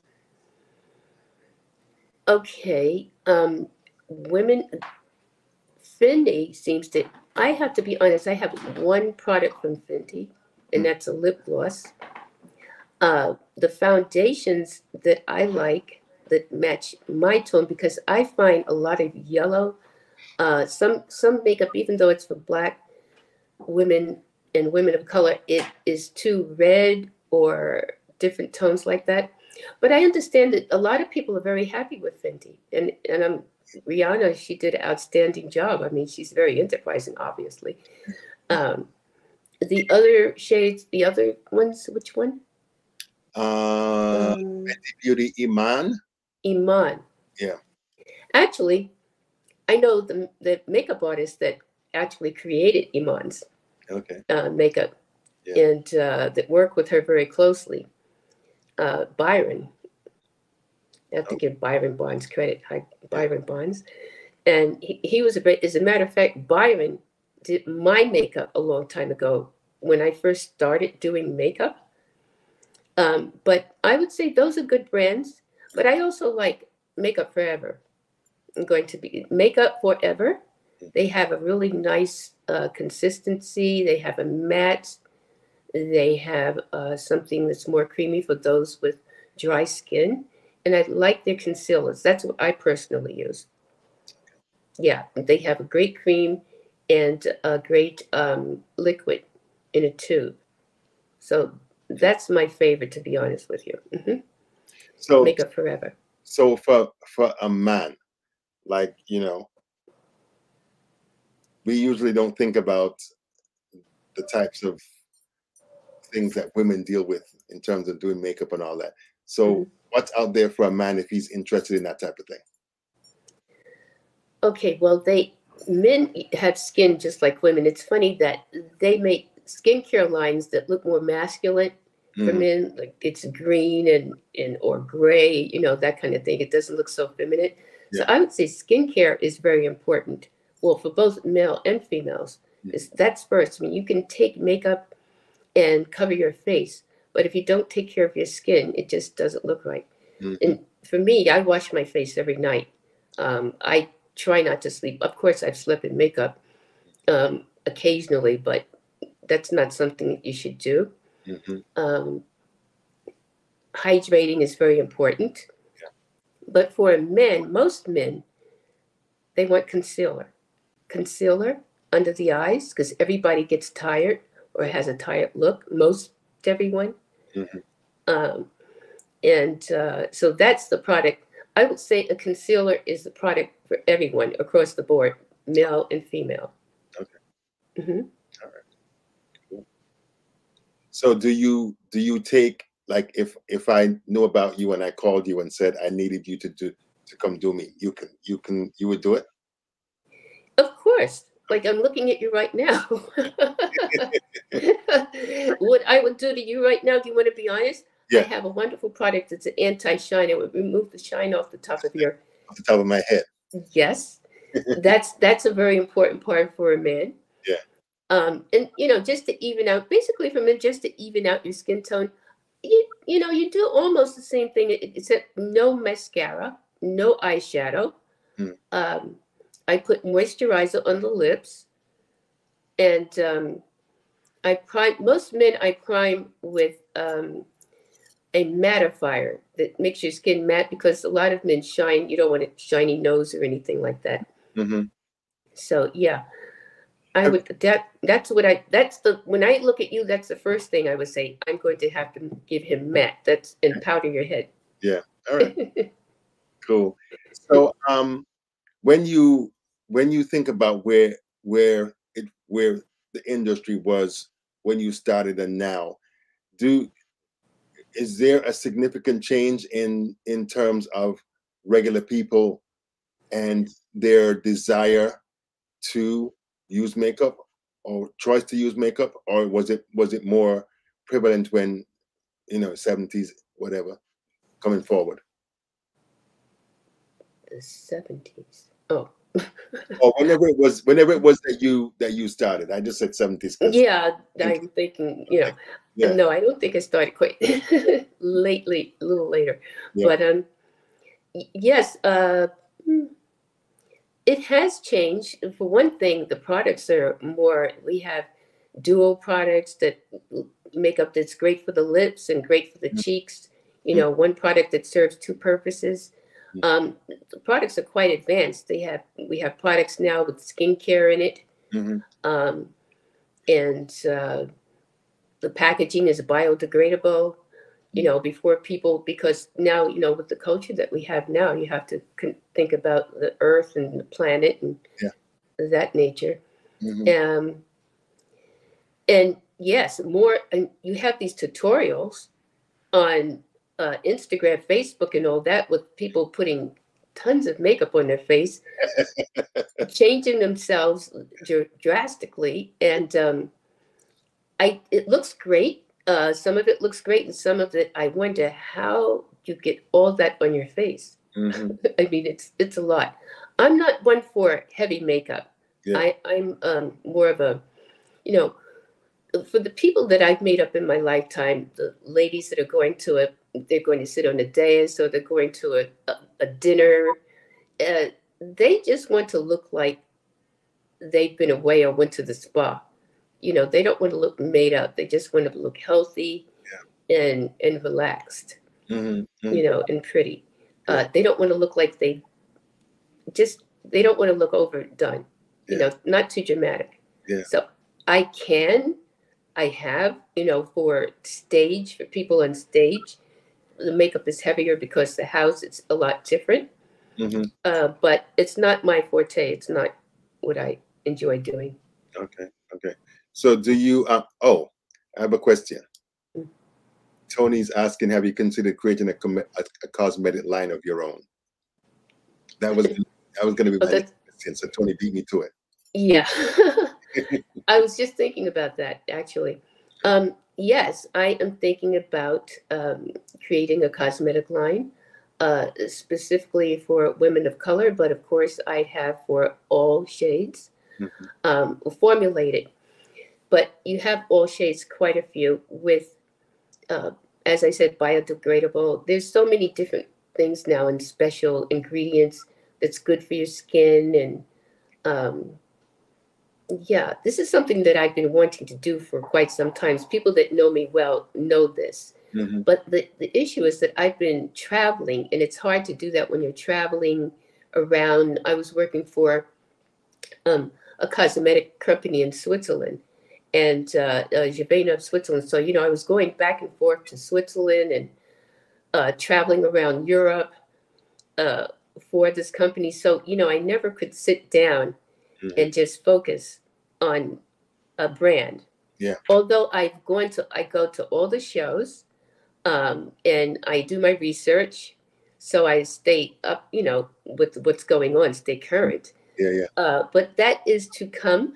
Okay. Um, women, Fenty seems to. I have to be honest. I have one product from Fenty, and Mm. that's a lip gloss. Uh, the foundations that I like that match my tone, because I find a lot of yellow. Uh, some some makeup, even though it's for black women and women of color, it is too red or different tones like that. But I understand that a lot of people are very happy with Fenty, and and um, Rihanna, she did an outstanding job. I mean, she's very enterprising, obviously. Um, the other shades, the other ones, which one? Uh, Um, Fenty Beauty, Iman. Iman. Yeah. Actually, I know the the makeup artist that actually created Iman's Okay. uh, makeup, Yeah. and uh, that work with her very closely. Uh, Byron. I have to Oh, give Byron Bonds credit. Hi, yeah. Byron Bonds, and he, he was a great. As a matter of fact, Byron did my makeup a long time ago when I first started doing makeup. Um, but I would say those are good brands. But I also like Makeup Forever. I'm going to be Makeup Forever. They have a really nice uh, consistency. They have a matte. They have uh, something that's more creamy for those with dry skin. And I like their concealers. That's what I personally use. Yeah, they have a great cream and a great um, liquid in a tube. So that's my favorite, to be honest with you. Hmm. So, Makeup Forever. so for for a man, like you know, we usually don't think about the types of things that women deal with in terms of doing makeup and all that. So, Hmm. what's out there for a man if he's interested in that type of thing? Okay, well, they men have skin just like women. It's funny that they make skincare lines that look more masculine for Mm. men, like it's green and and or gray, you know, that kind of thing. It doesn't look so feminine. So Yeah. I would say skincare is very important. Well, for both male and females, Mm. is that's first. I mean, you can take makeup and cover your face, but if you don't take care of your skin, it just doesn't look right. Mm-hmm. And for me, I wash my face every night. Um, I try not to sleep. Of course, I've slept in makeup um, occasionally, but that's not something that you should do. Mm-hmm. Um, hydrating is very important. Yeah. But for men, most men, they want concealer. Concealer under the eyes, because everybody gets tired or has a tired look. Most everyone. Mm-hmm. Um, and uh, so that's the product. I would say a concealer is the product for everyone across the board, male and female. Okay. Hmm. All right. Cool. So, do you do you take like if if I knew about you and I called you and said I needed you to do to come do me, you can you can you would do it? Of course, like I'm looking at you right now. What I would do to you right now, do you want to be honest? I Yeah, have a wonderful product. It's an anti-shine. It would remove the shine off the top of your. off the top of my head. Yes, that's that's a very important part for a man. Yeah. Um, and you know, just to even out, basically for men, just to even out your skin tone, you you know, you do almost the same thing e- except no mascara, no eyeshadow. Mm. Um, I put moisturizer on the lips, and um, I prime most men. I prime with um, a mattifier that makes your skin matte because a lot of men shine. You don't want a shiny nose or anything like that. Mm-hmm. So yeah, I Have, would that that's what I that's the when I look at you, that's the first thing I would say. I'm going to have to give him matte. That's and powder your head. yeah. All right. Cool. So, um, when you when you think about where where it where the industry was when you started and now. Do is there a significant change in in terms of regular people and their desire to use makeup or choice to use makeup, or was it was it more prevalent when, you know, seventies, whatever, coming forward? The seventies. Oh. Or whenever it was, whenever it was that you that you started. I just said seventies. Yeah, I'm thinking, you know, yeah. no, I don't think I started quite lately, a little later. Yeah. But um, yes, uh, it has changed. For one thing, the products are more, we have dual products that makeup that's great for the lips and great for the Mm-hmm. cheeks. You know, one product that serves two purposes. Mm-hmm. Um, the products are quite advanced. They have we have products now with skincare in it, Mm-hmm. um, and uh, the packaging is biodegradable. You know, before people, because now, you know, with the culture that we have now, you have to con- think about the earth and the planet and Yeah. that nature. Mm-hmm. Um, and yes, more, and you have these tutorials on uh, Instagram, Facebook, and all that with people putting tons of makeup on their face, changing themselves dr- drastically, and um, I it looks great. Uh, some of it looks great, and some of it I wonder how you get all that on your face. Mm-hmm. I mean, it's it's a lot. I'm not one for heavy makeup. Yeah. I I'm um, more of a, you know, for the people that I've made up in my lifetime, the ladies that are going to a, they're going to sit on a dais or they're going to a, a, a dinner, uh, they just want to look like they've been away or went to the spa. You know, they don't want to look made up. They just want to look healthy Yeah. and and relaxed, Mm-hmm. Mm-hmm. you know, and pretty. Yeah. Uh, they don't want to look like they just, they don't want to look overdone, you Yeah. know, not too dramatic. Yeah. So I can, I have, you know, for stage, for people on stage, the makeup is heavier because the house is a lot different. Mm-hmm. Uh, but it's not my forte. It's not what I enjoy doing. Okay. Okay. So do you, uh, oh, I have a question. Mm. Tony's asking, have you considered creating a, com- a, a cosmetic line of your own? That was that was going to be Oh, my next that's, question. So Tony beat me to it. yeah. I was just thinking about that actually. Um, yes, I am thinking about um, creating a cosmetic line uh, specifically for women of color, but of course I'd have for all shades Mm-hmm. um, formulated. But you have all shades, quite a few, with, uh, as I said, biodegradable. There's so many different things now and special ingredients that's good for your skin. And um, yeah, this is something that I've been wanting to do for quite some time. People that know me well know this. Mm-hmm. But the, the issue is that I've been traveling, and it's hard to do that when you're traveling around. I was working for um, a cosmetic company in Switzerland, and uh, uh, Geneva of Switzerland. So, you know, I was going back and forth to Switzerland and uh, traveling around Europe uh, for this company. So, you know, I never could sit down Mm-hmm. and just focus on a brand. Yeah. Although I've gone to, I go to all the shows um, and I do my research. So I stay up, you know, with what's going on, stay current. Yeah. Yeah. Uh, but that is to come.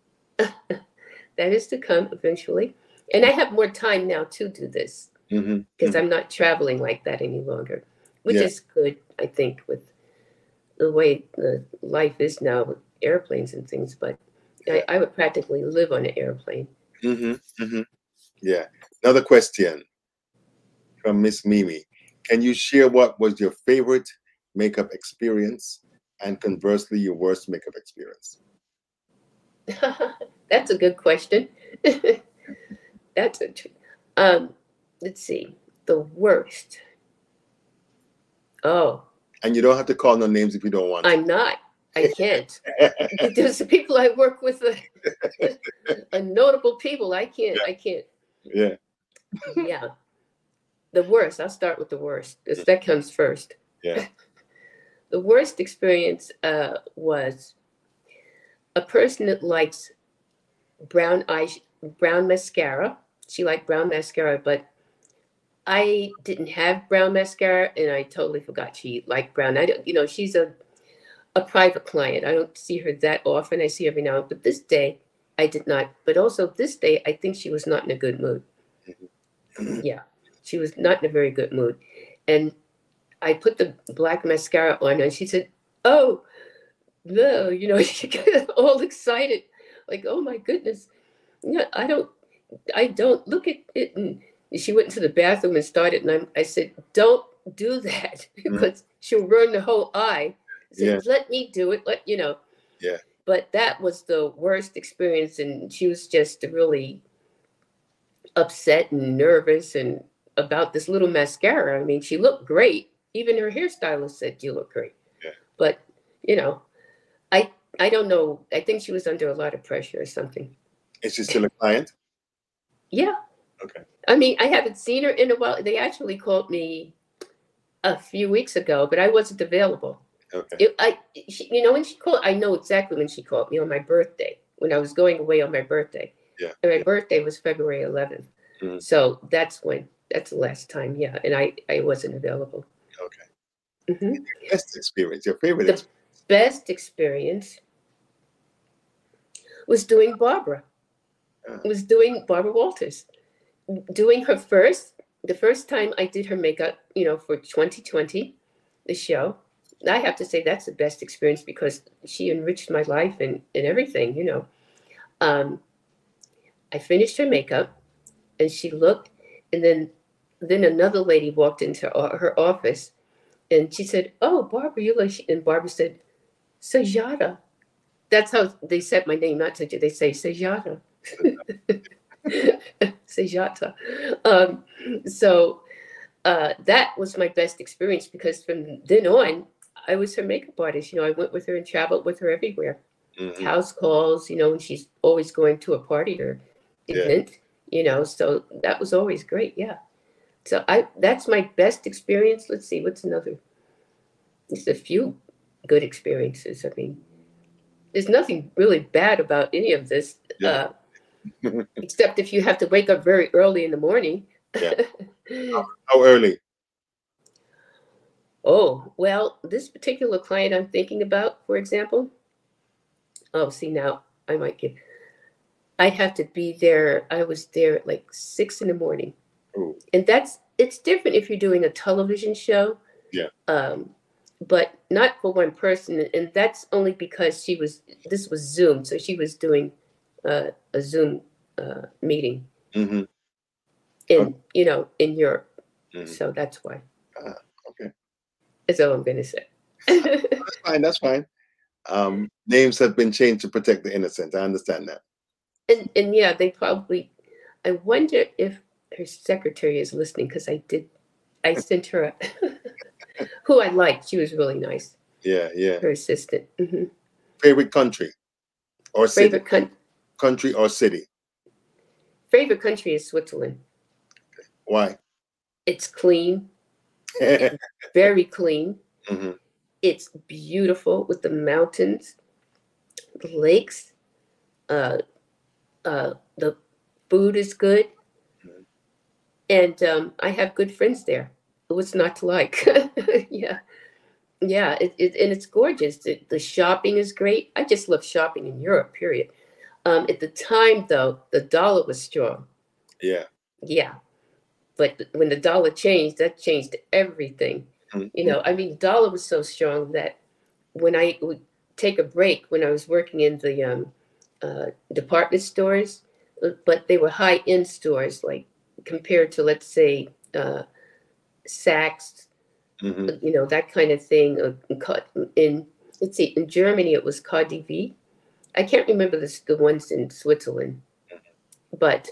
That is to come eventually. And I have more time now to do this Mm-hmm. because Mm-hmm. I'm not traveling like that any longer, which Yeah. is good, I think, with the way the life is now with airplanes and things. But Yeah. I, I would practically live on an airplane. Mm-hmm. Mm-hmm. Yeah. Another question from Miss Mimi. Can you share what was your favorite makeup experience and conversely your worst makeup experience? That's a good question. That's a, tr- um, let's see, the worst. Oh, And you don't have to call no names if you don't want to. I'm not. I can't. There's the people I work with, uh, a notable people. I can't. I can't. Yeah. Yeah, the worst. I'll start with the worst. 'Cause that comes first. Yeah. The worst experience uh, was a person that likes brown eye, brown mascara. She liked brown mascara, but I didn't have brown mascara, and I totally forgot she liked brown. I don't, you know, she's a a private client. I don't see her that often. I see her every now and then, but this day I did not. But also this day, I think she was not in a good mood. Yeah, she was not in a very good mood, and I put the black mascara on, and she said, "Oh, no," you know, she got all excited, like, "Oh my goodness, yeah, I don't, I don't look at it." And she went into the bathroom and started, and I, I said, "Don't do that because she'll ruin the whole eye." I said, Yeah. "Let me do it." Let you know. Yeah. But that was the worst experience, and she was just really upset and nervous and about this little mascara. I mean, she looked great. Even her hairstylist said, "You look great." Yeah. But you know, I I don't know. I think she was under a lot of pressure or something. Is she still a client? Yeah. Okay. I mean, I haven't seen her in a while. They actually called me a few weeks ago, but I wasn't available. Okay. It, I, she, you know, when she called, I know exactly when she called me on my birthday, when I was going away on my birthday. Yeah. And my yeah. birthday was February eleventh. Mm-hmm. So that's when, that's the last time. Yeah. And I, I wasn't available. Okay. Mm-hmm. Best experience, your favorite The experience? best experience was doing Barbara. Uh, Was doing Barbara Walters. Doing her first, the first time I did her makeup, you know, for twenty twenty, the show. I have to say that's the best experience because she enriched my life and, and everything, you know. Um, I finished her makeup and she looked, and then then another lady walked into her office and she said, "Oh, Barbara, you look," and Barbara said, "Sajata." That's how they said my name, not Sajata. They say Sajata. Sajata. Um, so uh, that was my best experience because from then on, I was her makeup artist. You know, I went with her and traveled with her everywhere. Mm-hmm. House calls, you know, and she's always going to a party or event, yeah. You know, so that was always great. Yeah. So I that's my best experience. Let's see, what's another? Just a few good experiences. I mean, there's nothing really bad about any of this, yeah. uh, except if you have to wake up very early in the morning. Yeah. how, how early? Oh, well, this particular client I'm thinking about, for example, oh, see, now I might get, I'd have to be there. I was there at like six in the morning. Ooh. And that's, it's different if you're doing a television show. Yeah. Um, but not for one person. And that's only because she was, this was Zoom. So she was doing uh, a Zoom uh, meeting. Mm-hmm. In, oh. you know, in Europe. Mm-hmm. So that's why. Uh, okay. That's all I'm going to say. That's fine. That's fine. Um, names have been changed to protect the innocent. I understand that. And and yeah, they probably. I wonder if her secretary is listening because I did. I sent her a, who I liked. She was really nice. Yeah, yeah. Her assistant. Mm-hmm. Favorite country or city? Favorite con- country or city? Favorite country is Switzerland. Why? It's clean. It's very clean. Mm-hmm. It's beautiful with the mountains, the lakes. Uh, uh, the food is good, mm-hmm. and um, I have good friends there. What's not to like? yeah, yeah, it, it, and it's gorgeous. The, the shopping is great. I just love shopping in Europe. Period. Um, at the time, though, the dollar was strong. Yeah, yeah, but when the dollar changed, that changed everything. Mm-hmm. You know, I mean, the dollar was so strong that when I would take a break when I was working in the um, uh, department stores, but they were high-end stores, like compared to, let's say, uh, Saks, mm-hmm. you know, that kind of thing. In let's see, in Germany it was K D V. I can't remember the the ones in Switzerland, but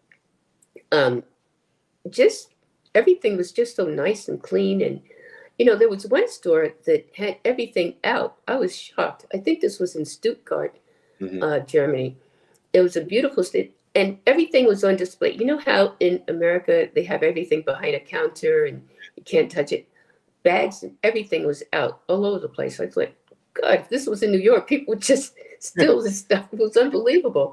um, just everything was just so nice and clean. And you know, there was one store that had everything out. I was shocked. I think this was in Stuttgart, mm-hmm. uh, Germany. It was a beautiful state, and everything was on display. You know how in America they have everything behind a counter and you can't touch it? Bags and everything was out all over the place. I was like, God, if this was in New York, people would just steal this stuff. It was unbelievable.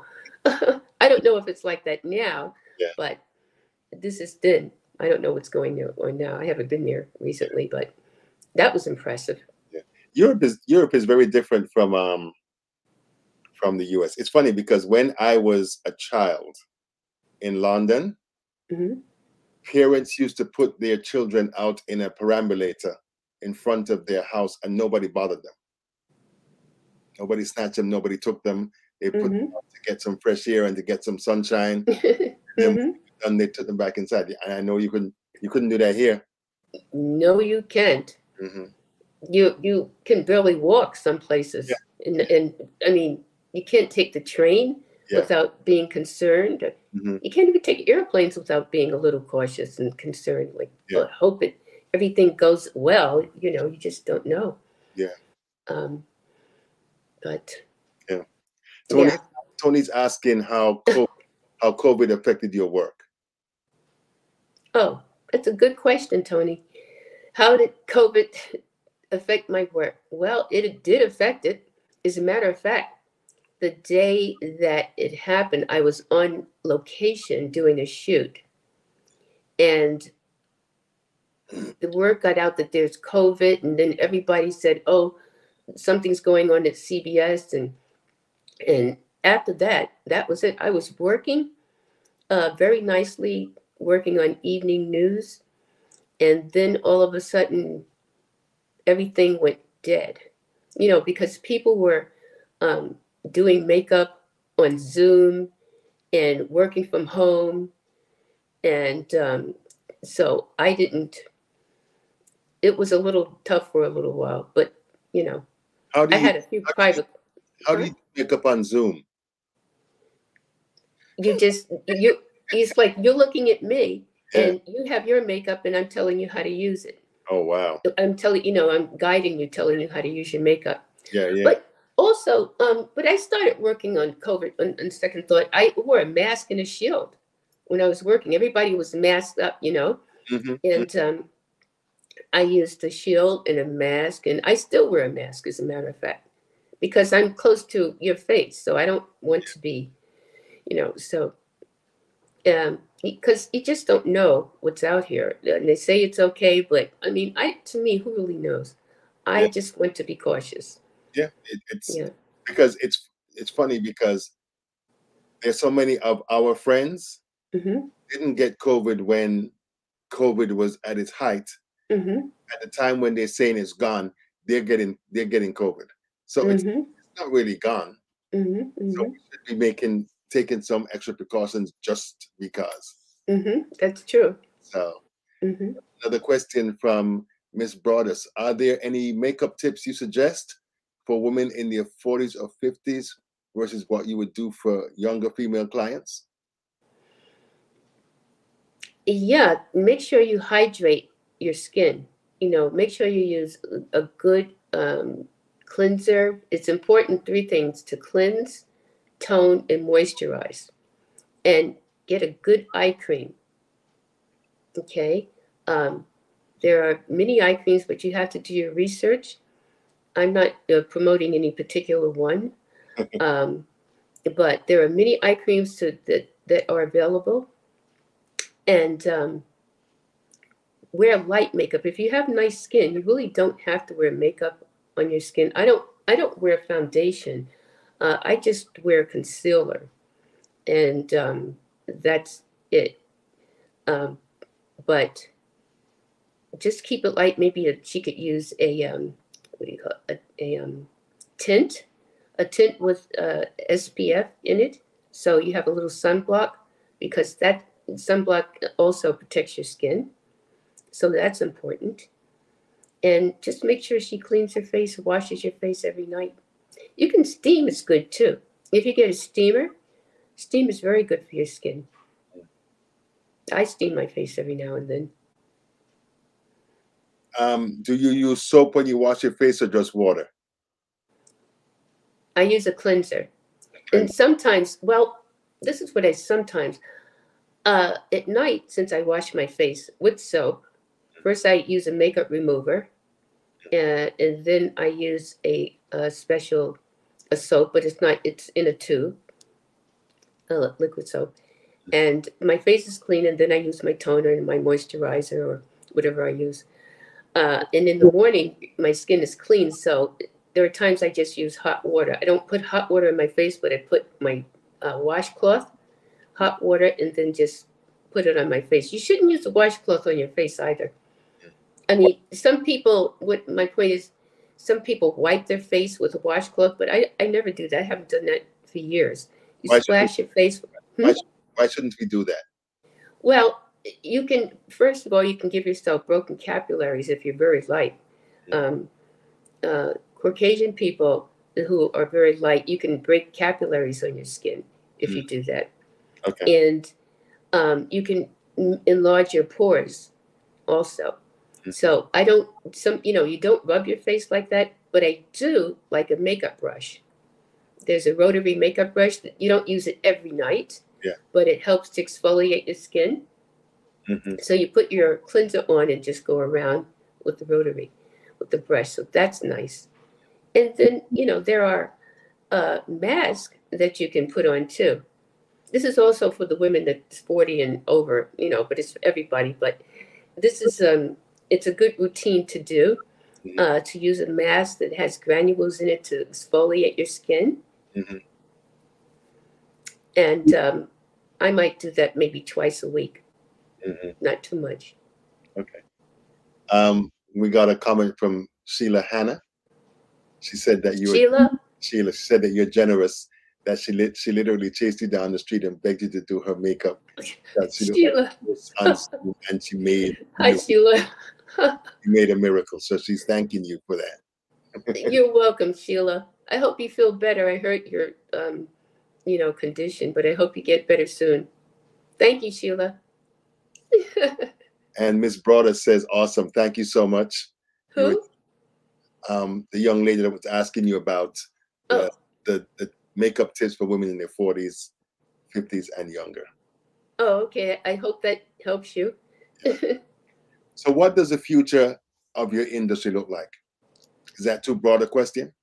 I don't know if it's like that now, Yeah. but this is then. I don't know what's going on now. I haven't been there recently, but that was impressive. Yeah. Europe is Europe is very different from um from the U S. It's funny because when I was a child in London, Hmm. parents used to put their children out in a perambulator in front of their house and nobody bothered them. Nobody snatched them, nobody took them. They put them Hmm. out to get some fresh air and to get some sunshine. And Hmm. then they took them back inside. And I know you couldn't you couldn't do that here. No, you can't. Hmm. You you can barely walk some Yeah, places, and and I mean you can't take the train yeah. without being concerned. Hmm. You can't even take airplanes without being a little cautious and concerned. Like, Yeah, well, hope it everything goes well. You know, you just don't know. yeah, Um, but yeah. Tony, yeah. Tony's asking how COVID, how COVID affected your work. Oh, that's a good question, Tony. How did COVID affect my work? Well, it did affect it. As a matter of fact, the day that it happened, I was on location doing a shoot, and the word got out that there's COVID, and then everybody said, "Oh, something's going on at C B S," and and after that, that was it. I was working uh, very nicely, working on evening news, and then all of a sudden, everything went dead. You know, because people were um, doing makeup on Zoom and working from home. And um, so I didn't, it was a little tough for a little while, but you know, How do I you had a few how do you, private, how do huh? you make up on Zoom? You just, you, it's like you're looking at me Yeah. and you have your makeup and I'm telling you how to use it. Oh wow. I'm telling, you know, I'm guiding you, telling you how to use your makeup. Yeah, yeah. But also, um, but I started working on COVID on, on second thought. I wore a mask and a shield when I was working. Everybody was masked up, you know, Hmm. and um, I used a shield and a mask, and I still wear a mask, as a matter of fact, because I'm close to your face, so I don't want to be, you know, so um, because you just don't know what's out here, and they say it's okay, but I mean, I to me, who really knows? I Yeah, just want to be cautious. yeah. It, it's Yeah. because it's it's funny because there's so many of our friends Mm-hmm. didn't get COVID when COVID was at its height. Mm-hmm. At the time when they're saying it's gone, they're getting they're getting COVID. So it's Mm-hmm. it's not really gone. Mm-hmm. So Mm-hmm. we should be making taking some extra precautions just because. Mm-hmm. That's true. So Mm-hmm. another question from Miss Broadus: are there any makeup tips you suggest for women in their forties or fifties versus what you would do for younger female clients? Yeah, make sure you hydrate your skin. You know, make sure you use a good um, cleanser. It's important three things to cleanse, tone, and moisturize. And get a good eye cream. Okay. Um, there are many eye creams, but you have to do your research. I'm not uh, promoting any particular one, um, but there are many eye creams to, that, that are available. And um, wear light makeup. If you have nice skin, you really don't have to wear makeup on your skin. I don't. I don't wear foundation. Uh, I just wear concealer, and um, that's it. Um, but just keep it light. Maybe a, she could use a um, what do you call it? A, a um, tint, a tint with uh, S P F in it, so you have a little sunblock because that sunblock also protects your skin. So that's important. And just make sure she cleans her face, washes your face every night. You can steam, it's good too. If you get a steamer, steam is very good for your skin. I steam my face every now and then. Um, do you use soap when you wash your face or just water? I use a cleanser. Okay. And sometimes, well, this is what I sometimes, uh, at night, since I wash my face with soap, first I use a makeup remover, uh, and then I use a, a special a soap, but it's not, it's in a tube. uh, liquid soap, and my face is clean, and then I use my toner and my moisturizer or whatever I use. Uh, and in the morning, my skin is clean, so there are times I just use hot water. I don't put hot water in my face, but I put my uh, washcloth, hot water, and then just put it on my face. You shouldn't use the washcloth on your face either. I mean, some people, what my point is, some people wipe their face with a washcloth, but I, I never do that. I haven't done that for years. You Why splash your face. Hmm? Why, why shouldn't we do that? Well, you can, first of all, you can give yourself broken capillaries if you're very light. Um, uh, Caucasian people who are very light, you can break capillaries on your skin if Mm. you do that. Okay. And um, you can n- enlarge your pores also. Mhm. So I don't, some, you know, you don't rub your face like that, but I do like a makeup brush. There's a rotary makeup brush that you don't use it every night, Yeah. but it helps to exfoliate your skin. Mm-hmm. So you put your cleanser on and just go around with the rotary, with the brush. So that's nice. And then, you know, there are uh, masks that you can put on too. This is also for the women that's forty and over, you know, but it's for everybody. But this is, um, it's a good routine to do, Mhm. uh, to use a mask that has granules in it to exfoliate your skin. Mm-hmm. And um, I might do that maybe twice a week, Mm-hmm. not too much. Okay. Um, we got a comment from Sheila Hannah. She said that you were Sheila, Sheila. She said that you're generous. That she lit, she literally chased you down the street and begged you to do her makeup. That she looked like Sheila, it was unseen, and she made hi you, Sheila. you made a miracle. So she's thanking you for that. You're welcome, Sheila. I hope you feel better. I heard your, um, you know, condition, but I hope you get better soon. Thank you, Sheila. And Miss Broader says, "Awesome, thank you so much." You were Who? um, the young lady that was asking you about the, Oh, the the makeup tips for women in their forties, fifties, and younger. oh, okay. I hope that helps you. So, what does the future of your industry look like? Is that too broad a question?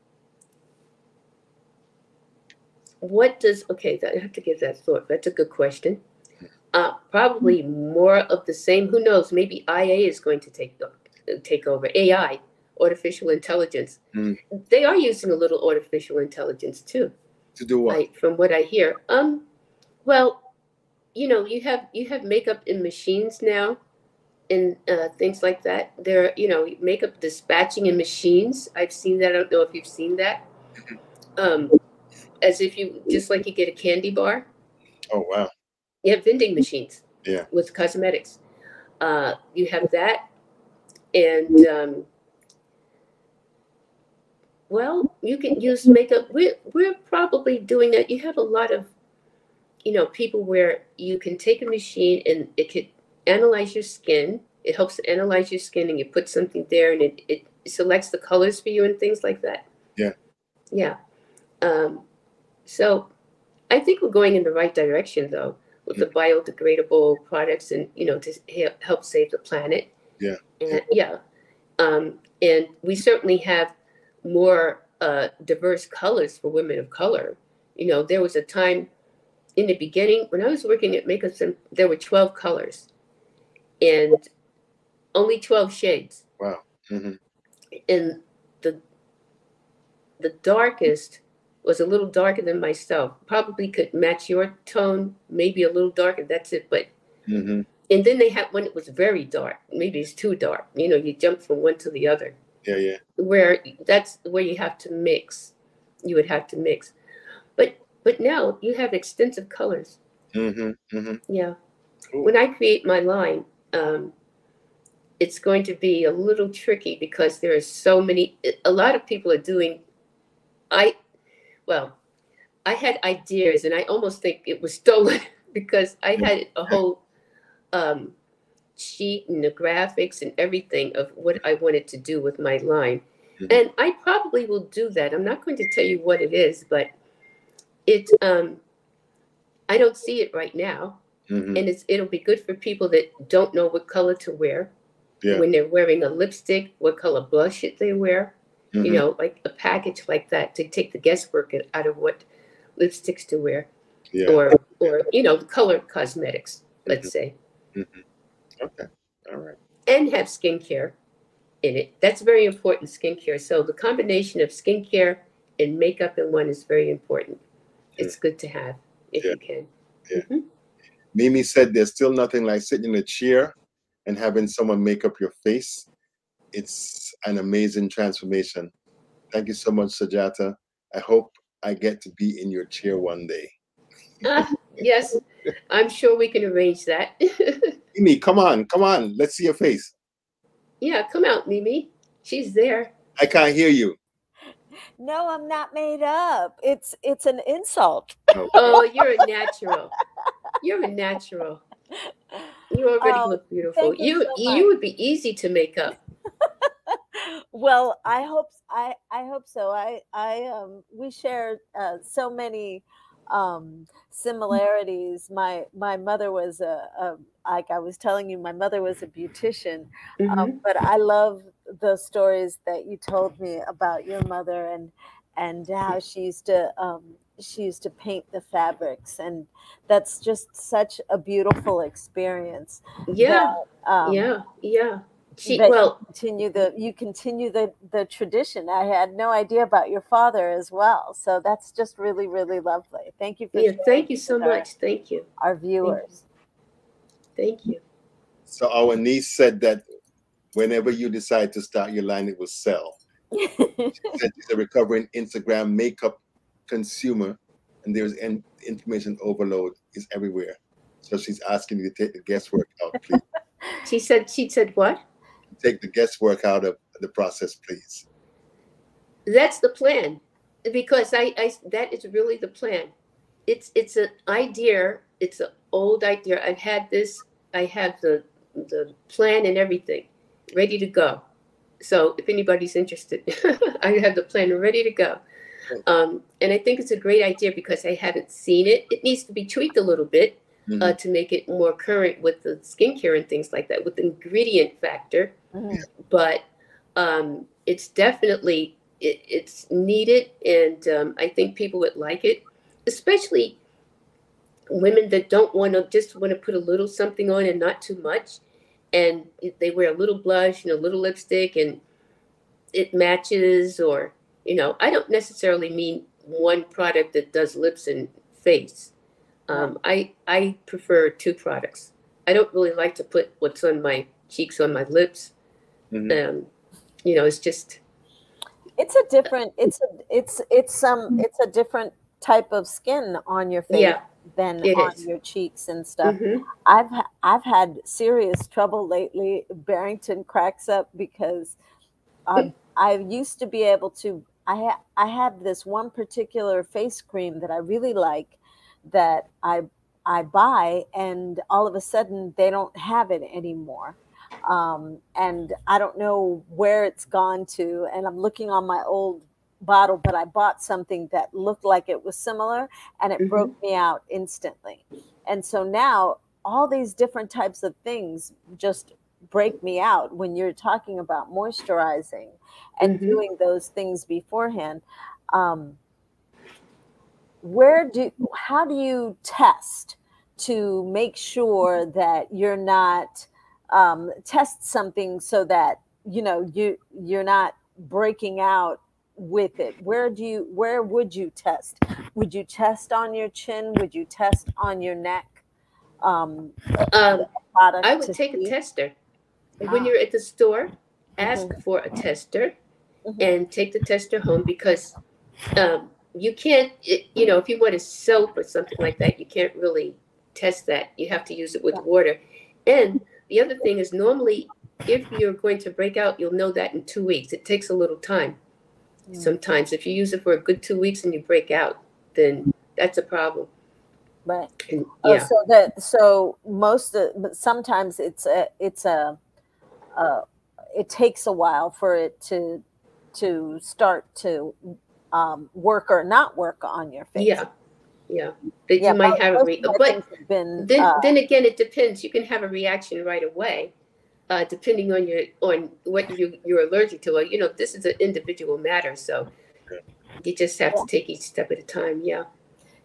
What does, okay, that- I have to give that thought. That's a good question. Uh, probably more of the same. Who knows? Maybe I A is going to take the, take over. A I, artificial intelligence. Mm. They are using a little artificial intelligence too. To do what? I, from what I hear. Um, well, you know, you have you have makeup in machines now, and uh, things like that. There, are, you know, makeup dispatching in machines. I've seen that. I don't know if you've seen that. Um, as if you just like you get a candy bar. Oh wow! You have vending machines Yeah. with cosmetics. Uh, you have that, and um, well, you can use makeup. We're we're probably doing that. You have a lot of, you know, people where you can take a machine and it could analyze your skin. It helps to analyze your skin, and you put something there, and it, it selects the colors for you and things like that. Yeah. Yeah. Um, so I think we're going in the right direction, though, with the biodegradable products, and you know, to he- help save the planet. Yeah. And yeah, um, and we certainly have more uh, diverse colors for women of color. You know, there was a time in the beginning when I was working at Makeup Center, there were twelve colors and only twelve shades. Wow. Mm-hmm. And the the darkest was a little darker than myself. Probably could match your tone, maybe a little darker. That's it. But Mm-hmm. and then they had one that was very dark. Maybe it's too dark. You know, you jump from one to the other. Yeah. Yeah. Where that's where you have to mix. You would have to mix. But but now you have extensive colors. Mm-hmm. Mm-hmm. Yeah. Cool. When I create my line, um, it's going to be a little tricky because there are so many. A lot of people are doing. I well, I had ideas, and I almost think it was stolen because I had a whole um, sheet and the graphics and everything of what I wanted to do with my line. Mhm. And I probably will do that. I'm not going to tell you what it is, but it um, I don't see it right now, Mm-hmm. and it's it'll be good for people that don't know what color to wear Yeah. when they're wearing a lipstick, what color blush should they wear. You Mm-hmm. know, like a package like that to take the guesswork out of what lipsticks to wear. Yeah. or or you know, color cosmetics, let's Mm-hmm. say. Mm-hmm. Okay. All right. And have skincare in it. That's very important, skincare. So the combination of skincare and makeup in one is very important. Mm. It's good to have if Yeah. you can. Yeah. Hmm. Mimi said there's still nothing like sitting in a chair and having someone make up your face. It's an amazing transformation. Thank you so much, Sajata. I hope I get to be in your chair one day. Ah, yes, I'm sure we can arrange that. Mimi, come on, come on. Let's see your face. Yeah, come out, Mimi. She's there. I can't hear you. No, I'm not made up. It's it's an insult. Okay. Oh, you're a natural. You're a natural. You already Oh, look beautiful. thank you You so you much. would be easy to make up. Well, I hope I I hope so. I I um we share uh, so many um similarities. My my mother was a, a like I was telling you, my mother was a beautician. Um, Hmm. but I love the stories that you told me about your mother and and how she used to um she used to paint the fabrics, and that's just such a beautiful experience Yeah, that um yeah, yeah. She that you well, continue the you continue the the tradition. I had no idea about your father as well, so that's just really really lovely. Thank you for yeah. sharing Thank you it so with our much. Thank you. our Thank you. viewers. Thank you. So our niece said that whenever you decide to start your line, it will sell. She said she's a recovering Instagram makeup consumer, and there's in, information overload is everywhere. So she's asking you to take the guesswork out, please. She said. She said what? Take the guesswork out of the process, please. That's the plan, because I, I that is really the plan. It's it's an idea. It's an old idea. I've had this. I have the the plan and everything ready to go. So if anybody's interested, I have the plan ready to go. Um, and I think it's a great idea because I haven't seen it. It needs to be tweaked a little bit Mm-hmm. uh, to make it more current with the skincare and things like that, with the ingredient factor. Mhm. But um, it's definitely it, it's needed, and um, I think people would like it, especially women that don't want to just want to put a little something on and not too much, and they wear a little blush and a little lipstick, and it matches, or you know, I don't necessarily mean one product that does lips and face. Um, I I prefer two products. I don't really like to put what's on my cheeks on my lips. Mm-hmm. Um, you know, it's just It's a different it's a it's it's some it's a different type of skin on your face yeah, than it on is. your cheeks and stuff. Mm-hmm. I've ha- I've had serious trouble lately. Barrington cracks up because I I used to be able to. I ha- I had this one particular face cream that I really like that I I buy, and all of a sudden they don't have it anymore, um, and I don't know where it's gone to. And I'm looking on my old bottle, but I bought something that looked like it was similar, and it Mm-hmm. broke me out instantly. And so now all these different types of things just break me out when you're talking about moisturizing and Mm-hmm. doing those things beforehand. Um, where do how do you test to make sure that you're not um, test something so that you know you you're not breaking out with it? Where do you where would you test? Would you test on your chin? Would you test on your neck? Um, Um, I product would to take a see. tester. When Ah, you're at the store, ask mhm, for a tester mhm. and take the tester home, because um, you can't, it, you know, if you want a soap or something like that, you can't really test that. You have to use it with Yeah. water. And the other thing is, normally, if you're going to break out, you'll know that in two weeks. It takes a little time. Mm. Sometimes, if you use it for a good two weeks and you break out, then that's a problem. Right. And Oh, yeah, so that so most of, but sometimes it's a it's a uh, it takes a while for it to to start to um, work or not work on your face. yeah, yeah. That Yeah, you might mo- have a most re, of my but things have been. then Uh, then again, it depends. You can have a reaction right away, uh, depending on your on what you you're allergic to. Well, you know, this is an individual matter, so you just have yeah, to take each step at a time. Yeah.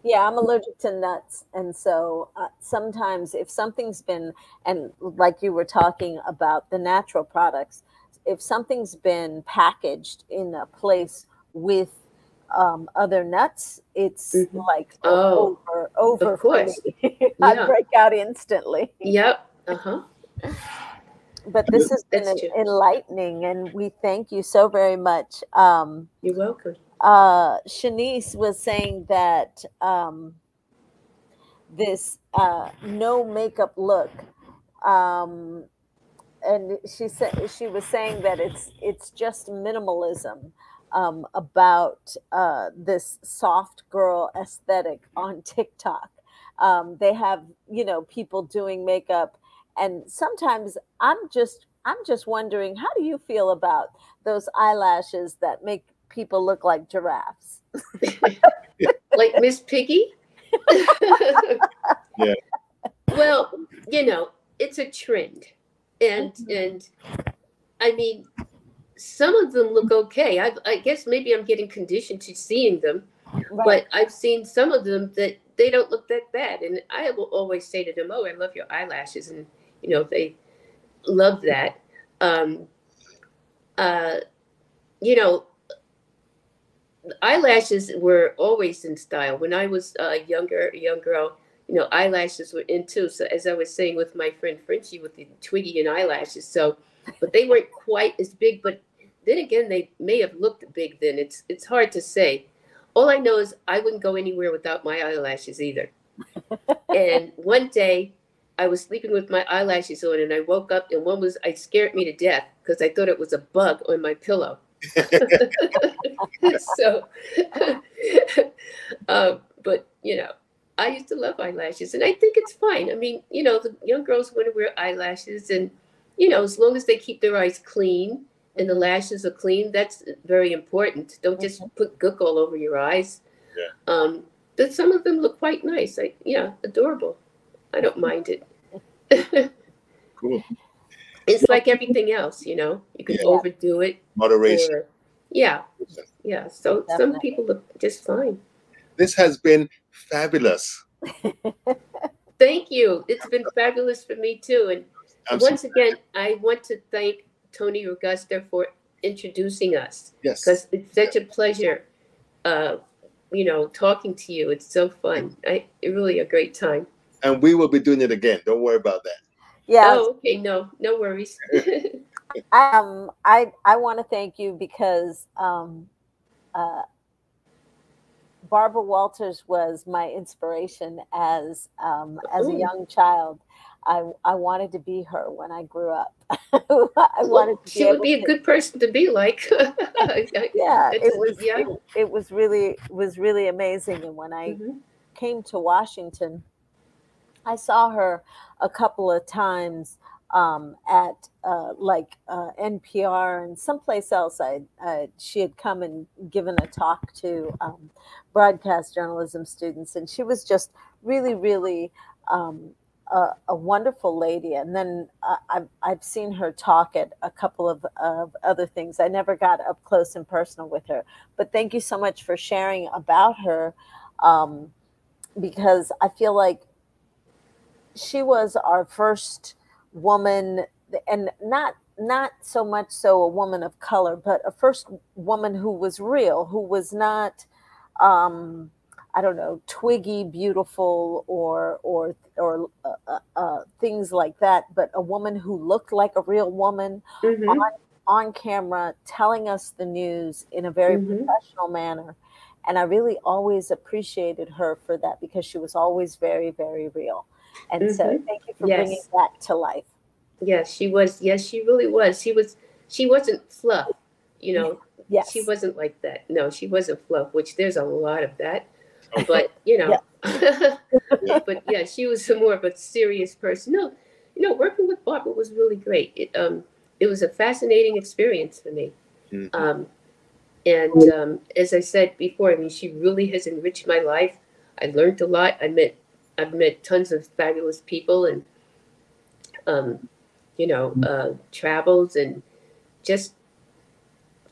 Yeah, I'm allergic to nuts. And so uh, sometimes if something's been, and like you were talking about the natural products, if something's been packaged in a place with um, other nuts, it's Hmm. like o- Oh, over, of over for me. course. I Yeah. break out instantly. Yep. Uh-huh. But this has been That's en- true. enlightening, and we thank you so very much. Um, You're welcome. uh, Shanice was saying that. Um, this uh, no makeup look, um, and she said she was saying that it's it's just minimalism um, about uh, this soft girl aesthetic on TikTok. Um, they have you know people doing makeup, and sometimes I'm just I'm just wondering, how do you feel about those eyelashes that make people look like giraffes? Like Miss Piggy? Yeah. Well, you know, it's a trend. And Mhm. and I mean, some of them look okay. I I guess maybe I'm getting conditioned to seeing them, Right. but I've seen some of them that they don't look that bad. And I will always say to them, "Oh, I love your eyelashes." And you know, they love that. Um uh you know, eyelashes were always in style. When I was a younger, a young girl, you know, eyelashes were in too. So as I was saying with my friend Frenchie with the Twiggy and eyelashes. So, but they weren't quite as big. But then again, they may have looked big then. It's it's hard to say. All I know is I wouldn't go anywhere without my eyelashes either. And one day, I was sleeping with my eyelashes on, and I woke up, and one was it scared me to death because I thought it was a bug on my pillow. So, uh, but you know, I used to love eyelashes, and I think it's fine. I mean, you know, the young girls want to wear eyelashes, and you know, as long as they keep their eyes clean and the Mhm. lashes are clean, that's very important. Don't just Mhm. put gook all over your eyes. Yeah. Um, but some of them look quite nice. Like, yeah, adorable. I don't mind it. Cool. It's Well, like everything else, you know. You can yeah. Yeah, overdo it, Moderation. or yeah, yeah. So some definitely. people look just fine. This has been fabulous. Thank you. It's been fabulous for me too. And I'm so once again, I want to thank Tony Augusta for introducing us yes. because it's such a pleasure, uh, you know, talking to you. It's so fun. I really a great time. And we will be doing it again. Don't worry about that. Yeah, Oh, okay. No, no worries. um, I I want to thank you because um, uh, Barbara Walters was my inspiration as um, as a Oh, young child. I I wanted to be her when I grew up. I well, wanted to be she would able be a to. good person to be like. Yeah, It's it was yeah. it, it was really was really amazing. And when I Hmm. came to Washington, I saw her a couple of times um, at uh, like uh, N P R and someplace else. I uh, She had come and given a talk to um, broadcast journalism students, and she was just really, really um, a, a wonderful lady. And then uh, I've I've seen her talk at a couple of, of other things. I never got up close and personal with her, but thank you so much for sharing about her. Um, because I feel like she was our first woman, and not not so much so a woman of color, but a first woman who was real, who was not um I don't know, twiggy beautiful or or or uh, uh, uh, things like that, but a woman who looked like a real woman on Hmm. on camera, telling us the news in a very Hmm. professional manner. And I really always appreciated her for that because she was always very, very real. And so Hmm. thank you for bringing Yes. that to life. Yes, she was. Yes, she really was. She was. She wasn't fluff. You know, she Yes. wasn't like that. No, she wasn't fluff. Which there's a lot of that. Okay. But you Yeah. know, Yeah. but yeah, she was a more of a serious person. No, you know, working with Barbara was really great. It um, it was a fascinating experience for me. Mhm. Um, and um, as I said before, I mean, she really has enriched my life. I learned a lot. I met, I've met tons of fabulous people, and um, you know, uh, travels and just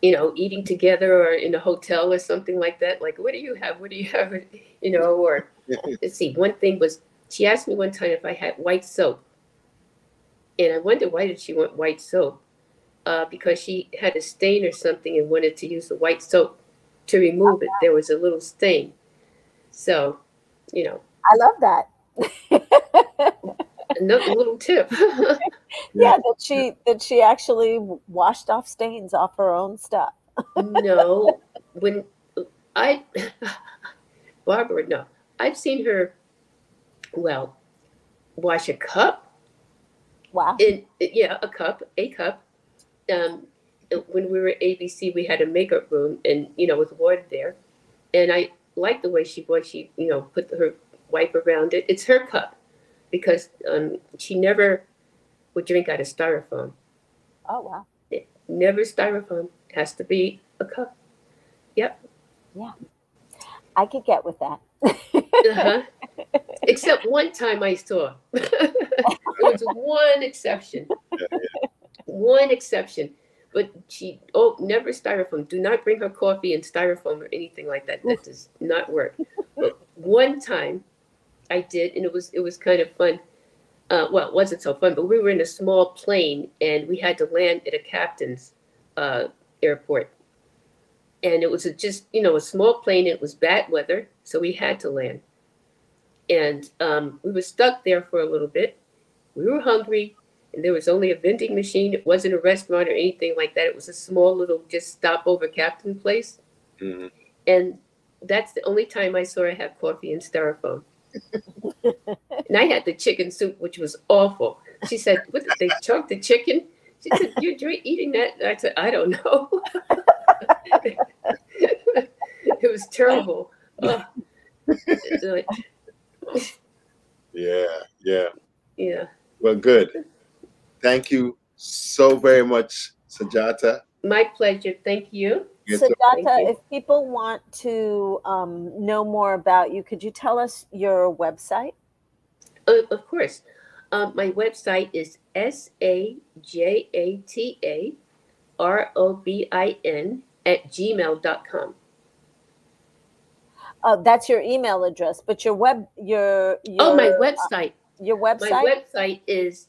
you know, eating together or in a hotel or something like that. Like, what do you have? What do you have? You know, or let's see. One thing was she asked me one time if I had white soap, and I wondered why did she want white soap? Uh, because she had a stain or something and wanted to use the white soap to remove it. There was a little stain, so you know. I love that. Another little tip. Yeah, yeah, that she that she actually washed off stains off her own stuff. No, when I Barbara, no, I've seen her. Well, wash a cup. Wow. In yeah, a cup, a cup. Um, when we were at A B C, we had a makeup room, and you know, with water there, and I liked the way she was. She, you know, put her wipe around it. It's her cup, because um, she never would drink out of styrofoam. Oh wow! It, never styrofoam. It has to be a cup. Yep. Yeah, I could get with that. Uh-huh. Except one time I saw. It was one exception. One exception. But she, oh, never styrofoam. Do not bring her coffee in styrofoam or anything like that. That does not work. But one time I did, and it was it was kind of fun. Uh, well, it wasn't so fun, but we were in a small plane, and we had to land at a captain's uh, airport. And it was a, just, you know, a small plane. It was bad weather, so we had to land. And um, we were stuck there for a little bit. We were hungry, and there was only a vending machine. It wasn't a restaurant or anything like that. It was a small little just stopover captain place. Mm-hmm. And that's the only time I saw her have coffee in styrofoam. And I had the chicken soup, which was awful. She said, "What did they chunk the chicken?" She said, "You're eating that?" And I said, "I don't know." It was terrible. Oh. Yeah, yeah. Yeah. Well, good. Thank you so very much, Sajata. My pleasure. Thank you. Sajata, if people want to um, know more about you, could you tell us your website? Uh, of course. Um, my website is S A J A T A R O B I N at gmail dot com. Oh, that's your email address, but your web, your, your oh, my website. Uh, your website? My website is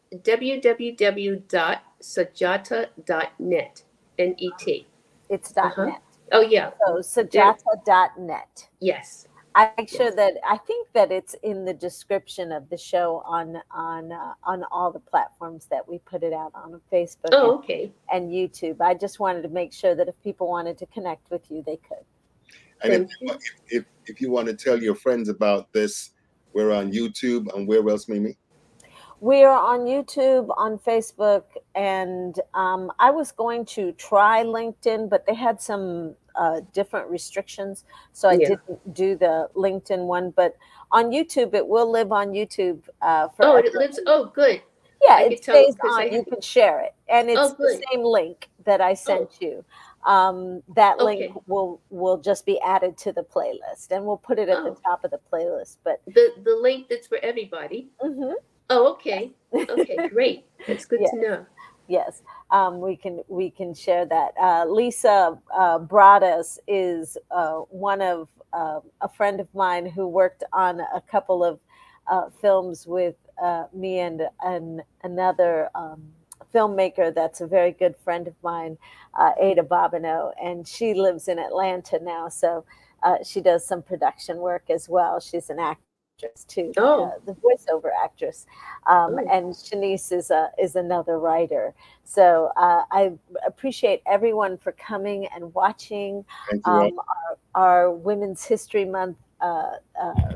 w w w dot sajata dot net. N E T. It's dot uh-huh. net. Oh, yeah. So sajata dot net. Yes. I make sure yes. that I think that it's in the description of the show on on uh, on all the platforms that we put it out on Facebook. Oh, and, okay. And YouTube. I just wanted to make sure that if people wanted to connect with you, they could. And if, if, if if you want to tell your friends about this, we're on YouTube, and where else, Mimi? We are on YouTube, on Facebook, and um, I was going to try LinkedIn, but they had some uh, different restrictions, so I yeah. didn't do the LinkedIn one. But on YouTube, it will live on YouTube. Uh, oh, it lives. Oh, good. Yeah, I it stays on. I... You can share it, and it's oh, the same link that I sent oh. you. Um, that link okay. will will just be added to the playlist, and we'll put it at oh. the top of the playlist. But the the link that's for everybody. Mm-hmm. Oh, okay. Okay, great. That's good yes. to know. Yes, um, we can we can share that. Uh, Lisa uh, Broaddus is uh, one of uh, a friend of mine who worked on a couple of uh, films with uh, me and, and another um, filmmaker that's a very good friend of mine, uh, Ada Bobineau, and she lives in Atlanta now, so uh, she does some production work as well. She's an actor. Too, oh. uh, the voiceover actress, um, oh. and Shanice is a is another writer. So uh, I appreciate everyone for coming and watching. Um, our, our Women's History Month uh, uh,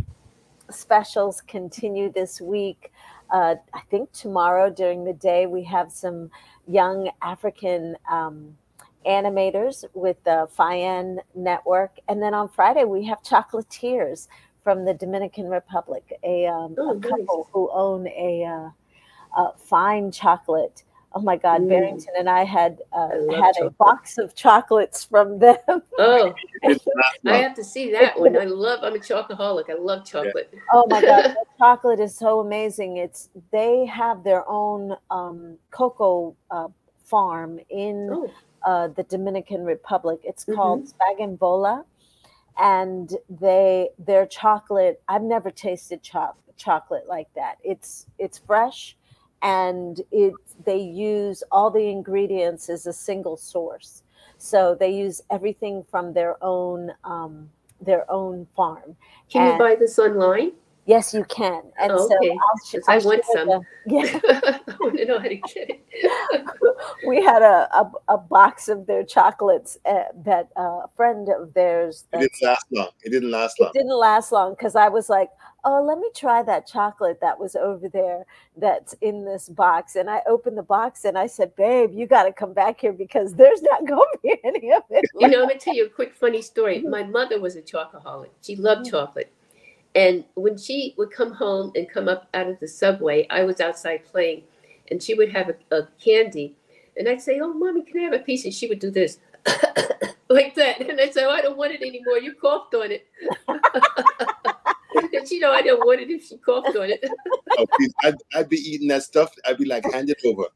specials continue this week. Uh, I think tomorrow during the day we have some young African um, animators with the F I N network, and then on Friday we have Chocolatiers from the Dominican Republic, a, um, oh, a couple nice. who own a, uh, a fine chocolate. Oh my God, mm. Barrington and I had uh, I had chocolate. a box of chocolates from them. Oh, I have to see that one. I love. I'm a chocoholic. I love chocolate. Yeah. Oh my God, that chocolate is so amazing. It's they have their own um, cocoa uh, farm in. Oh. uh, the Dominican Republic. It's Mhm. called Spaganvola, and they their chocolate. I've never tasted cho- chocolate like that. It's it's fresh, and it they use all the ingredients as a single source. So they use everything from their own um, their own farm. Can you buy this online? Yes, you can. And Oh, so okay. I'll, sh- Because I'll I want share some. the- yeah. I want to know how to get it. We had a, a, a box of their chocolates uh, that uh, a friend of theirs. It didn't last long. It didn't last It long. didn't last long because I was like, oh, let me try that chocolate that was over there that's in this box. And I opened the box and I said, babe, you got to come back here because there's not going to be any of it. You know, I'm going to tell you a quick funny story. My mother was a chocoholic. She loved chocolate. And when she would come home and come up out of the subway, I was outside playing, and she would have a, a candy. And I'd say, oh, Mommy, can I have a piece? And she would do this, like that. And I'd say, oh, I don't want it anymore. You coughed on it. And she know I didn't want it if she coughed on it. Oh, please, I'd, I'd be eating that stuff. I'd be like, hand it over.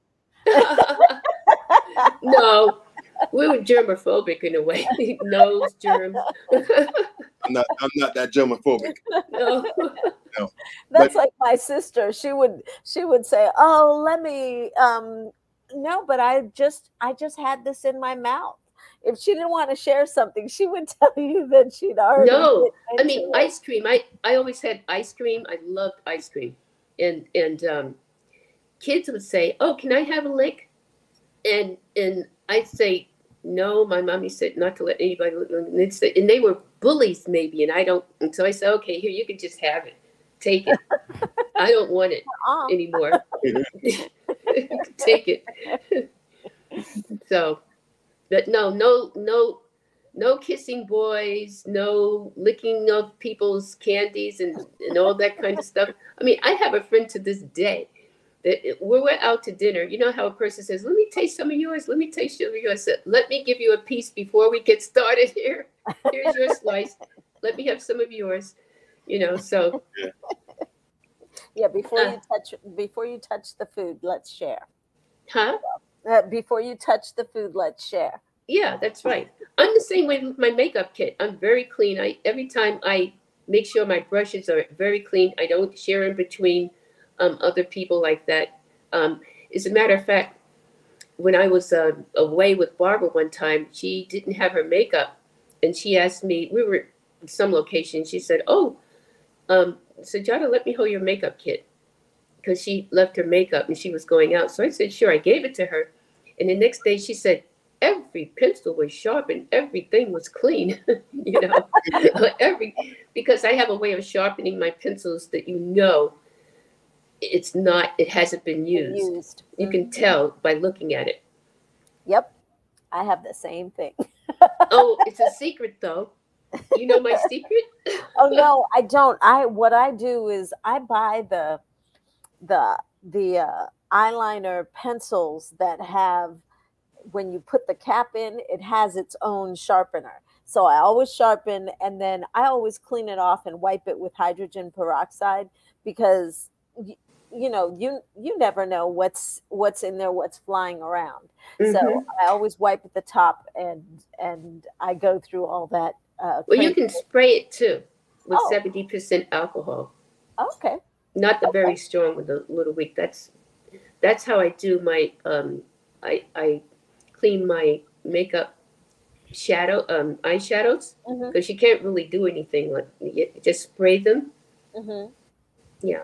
No, we were germophobic in a way. Nose germs. I'm not. I'm not that germophobic. No. No. That's But- like my sister. She would she would say, "Oh, let me um no, but I just I just had this in my mouth." If she didn't want to share something, she would tell you that she'd already No, bit I mean into it. ice cream. I, I always had ice cream. I loved ice cream, and and um, kids would say, "Oh, can I have a lick?" And and I'd say, "No." My mommy said not to let anybody. And, it's, and they were bullies, maybe, and I don't. And so I said, "Okay, here, you can just have it. Take it. I don't want it Uh-uh. anymore. Take it." So, but no, no, no. No kissing boys, no licking of people's candies and, and all that kind of stuff. I mean, I have a friend to this day that we were out to dinner. You know how a person says, let me taste some of yours. Let me taste some of yours. I said, let me give you a piece before we get started here. Here's your slice. Let me have some of yours. You know, so. Yeah, before Uh, you touch before you touch the food, let's share. Huh? Uh, before you touch the food, let's share. Yeah, that's right. I'm the same way with my makeup kit. I'm very clean. I every time I make sure my brushes are very clean. I don't share in between um, other people like that. Um, as a matter of fact, when I was uh, away with Barbara one time, she didn't have her makeup, and she asked me. We were in some location. She said, "Oh, um, Sajata, let me hold your makeup kit," because she left her makeup and she was going out. So I said, "Sure." I gave it to her, and the next day she said, every pencil was sharpened, everything was clean, you know, every, because I have a way of sharpening my pencils that you know it's not, it hasn't been used. Used. You Mhm. can tell by looking at it. Yep. I have the same thing. Oh, it's a secret though. You know my secret? Oh no, I don't. I what I do is I buy the the the uh, eyeliner pencils that have, when you put the cap in, it has its own sharpener. So I always sharpen, and then I always clean it off and wipe it with hydrogen peroxide because y- you know you you never know what's what's in there, what's flying around. Mhm. So I always wipe at the top, and and I go through all that. Uh, Well, you clean- can spray it too with Oh. seventy percent alcohol. Okay. Not the Okay. very strong with the little weak. That's that's how I do my um I I clean my makeup shadow um eyeshadows Mhm, because you can't really do anything like you just spray them. mhm. Yeah.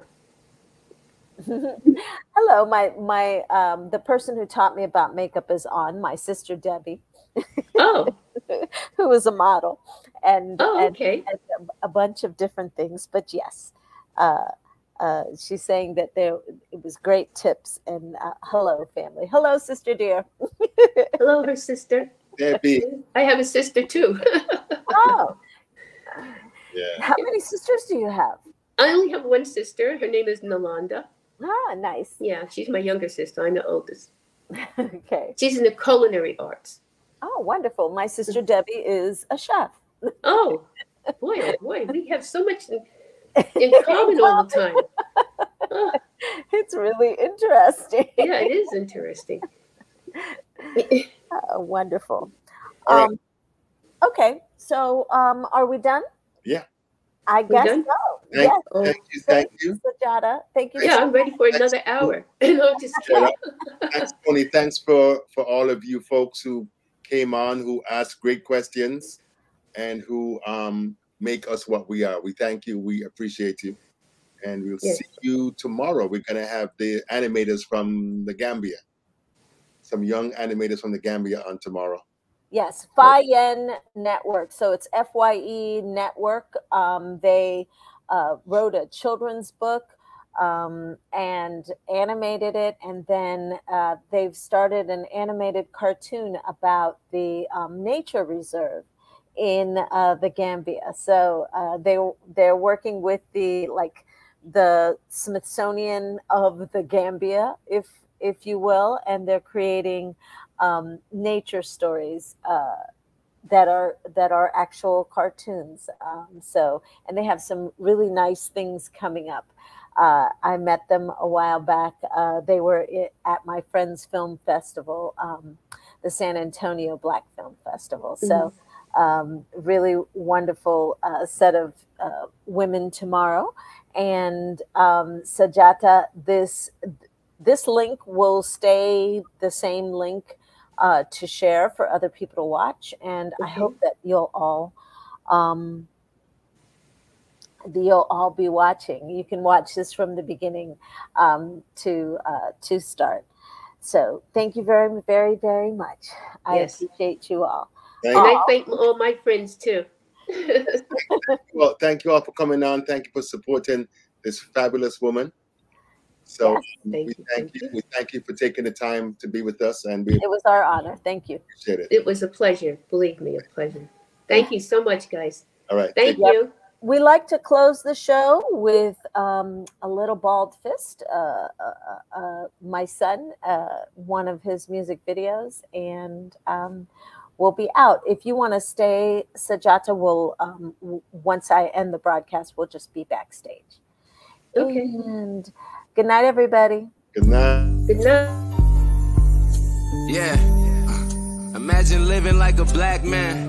Hello, my my um the person who taught me about makeup is on, my sister Debbie, Oh. who is a model, and Oh, and, okay. and a, a bunch of different things. But yes, uh, uh, she's saying that there it was great tips. And uh, hello, family. Hello, sister dear. Hello, her sister. Debbie. I have a sister too. Oh, Yeah. how many sisters do you have? I only have one sister. Her name is Nalanda. Ah, nice. Yeah, she's my younger sister. I'm the oldest. Okay. She's in the culinary arts. Oh, wonderful. My sister Debbie is a chef. Oh, boy, oh boy, we have so much in, in common all the time. Oh, It's really interesting. yeah, it is interesting. Uh, wonderful. All right. Um, okay, so um, are we done? Yeah. I We're guess done? so. Thank, Yes. Oh, thank you. Thank you. Sajata. Thank you. yeah, I'm ready for another hour. No, I'm just kidding. Thanks, Tony. Thanks for, for all of you folks who came on, who asked great questions, and who um, make us what we are. We thank you. We appreciate you. And we'll Yes. see you tomorrow. We're going to have the animators from the Gambia. Some young animators from the Gambia on tomorrow. Yes, Fye Network. So it's F Y E Network. Um, they uh, wrote a children's book um, and animated it. And then uh, they've started an animated cartoon about the um, nature reserve in uh, the Gambia. So uh, they, they're working with the, like, the Smithsonian of the Gambia, if if you will, and they're creating um, nature stories uh, that are that are actual cartoons. Um, so, and they have some really nice things coming up. Uh, I met them a while back. Uh, they were at my friend's film festival, um, the San Antonio Black Film Festival. So. Mm-hmm. Um, really wonderful uh, set of uh, women tomorrow. And um, Sajata, this this link will stay the same link uh, to share for other people to watch. And mm-hmm. I hope that you'll all um, you'll all be watching. You can watch this from the beginning um, to uh, to start. So thank you very, very, very much. I yes. appreciate you all. Thank and you. I thank all my friends too. Well, thank you all for coming on. Thank you for supporting this fabulous woman. So yes, thank we you, thank, thank you. you. We thank you for taking the time to be with us. And we it was our honor. Thank you. Appreciate it. It was a pleasure. Believe me, a pleasure. Thank you so much, guys. All right. Thank yep. you. We like to close the show with um, a little bald fist. Uh, uh, uh, my son, uh, one of his music videos, and um, we'll be out. If you want to stay, Sajata will, um, w- once I end the broadcast, we'll just be backstage. Okay. And good night, everybody. Good night. Good night. Yeah. Imagine living like a black man.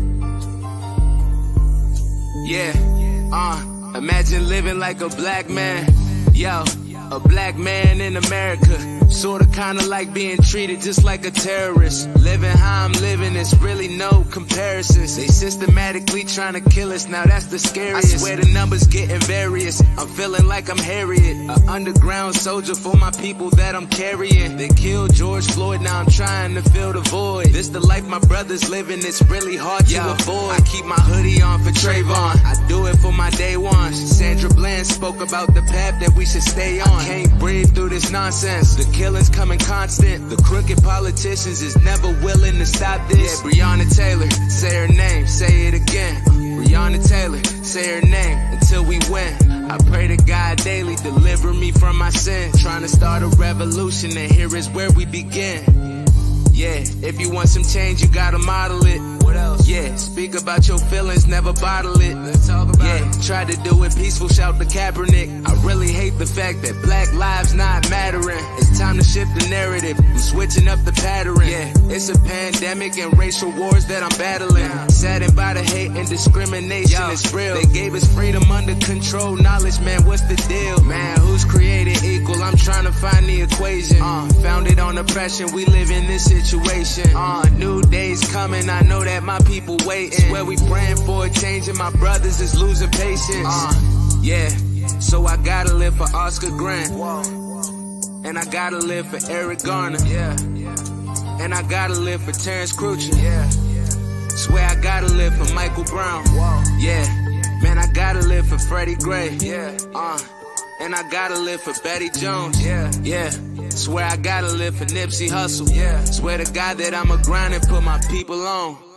Yeah. Uh, imagine living like a black man. Yo, a black man in America. Sorta kinda like being treated just like a terrorist. Living how I'm living, it's really no comparisons. They systematically trying to kill us, now that's the scariest. I swear the numbers getting various. I'm feeling like I'm Harriet, an underground soldier for my people that I'm carrying. They killed George Floyd, now I'm trying to fill the void. This the life my brother's living, it's really hard to Yo, avoid. I keep my hoodie on for Trayvon, I do it for my day ones. Sandra Bland spoke about the path that we should stay on. I can't breathe through this nonsense. The killings coming constant. The crooked politicians is never willing to stop this. Yeah, Breonna Taylor, say her name, say it again. Breonna Taylor, say her name until we win. I pray to God daily, deliver me from my sins. Trying to start a revolution, and here is where we begin. Yeah, if you want some change, you gotta model it. What else? Yeah, speak about your feelings, never bottle it. Let's talk about yeah, it. Try to do it peaceful, shout to Kaepernick. I really hate the fact that black lives not mattering. It's time to shift the narrative, I'm switching up the pattern. Yeah, it's a pandemic and racial wars that I'm battling. Saddened by the hate and discrimination, Yo, it's real. They gave us freedom under control, knowledge, man, what's the deal? Man, who's created equal? I'm trying to find the equation. Uh, founded on oppression, we live in this situation. Uh, new days coming, I know that my people waiting. Where we praying for a change and my brothers is losing patience. Uh, yeah, so I gotta live for Oscar Grant. And I gotta live for Eric Garner. Yeah, and I gotta live for Terrence Cruikshank. Yeah, swear I gotta live for Michael Brown. Yeah, man, I gotta live for Freddie Gray. Yeah, uh, and I gotta live for Betty Jones. Yeah, yeah. Swear I gotta live for Nipsey Hussle. Yeah. Swear to God that I'ma grind and put my people on.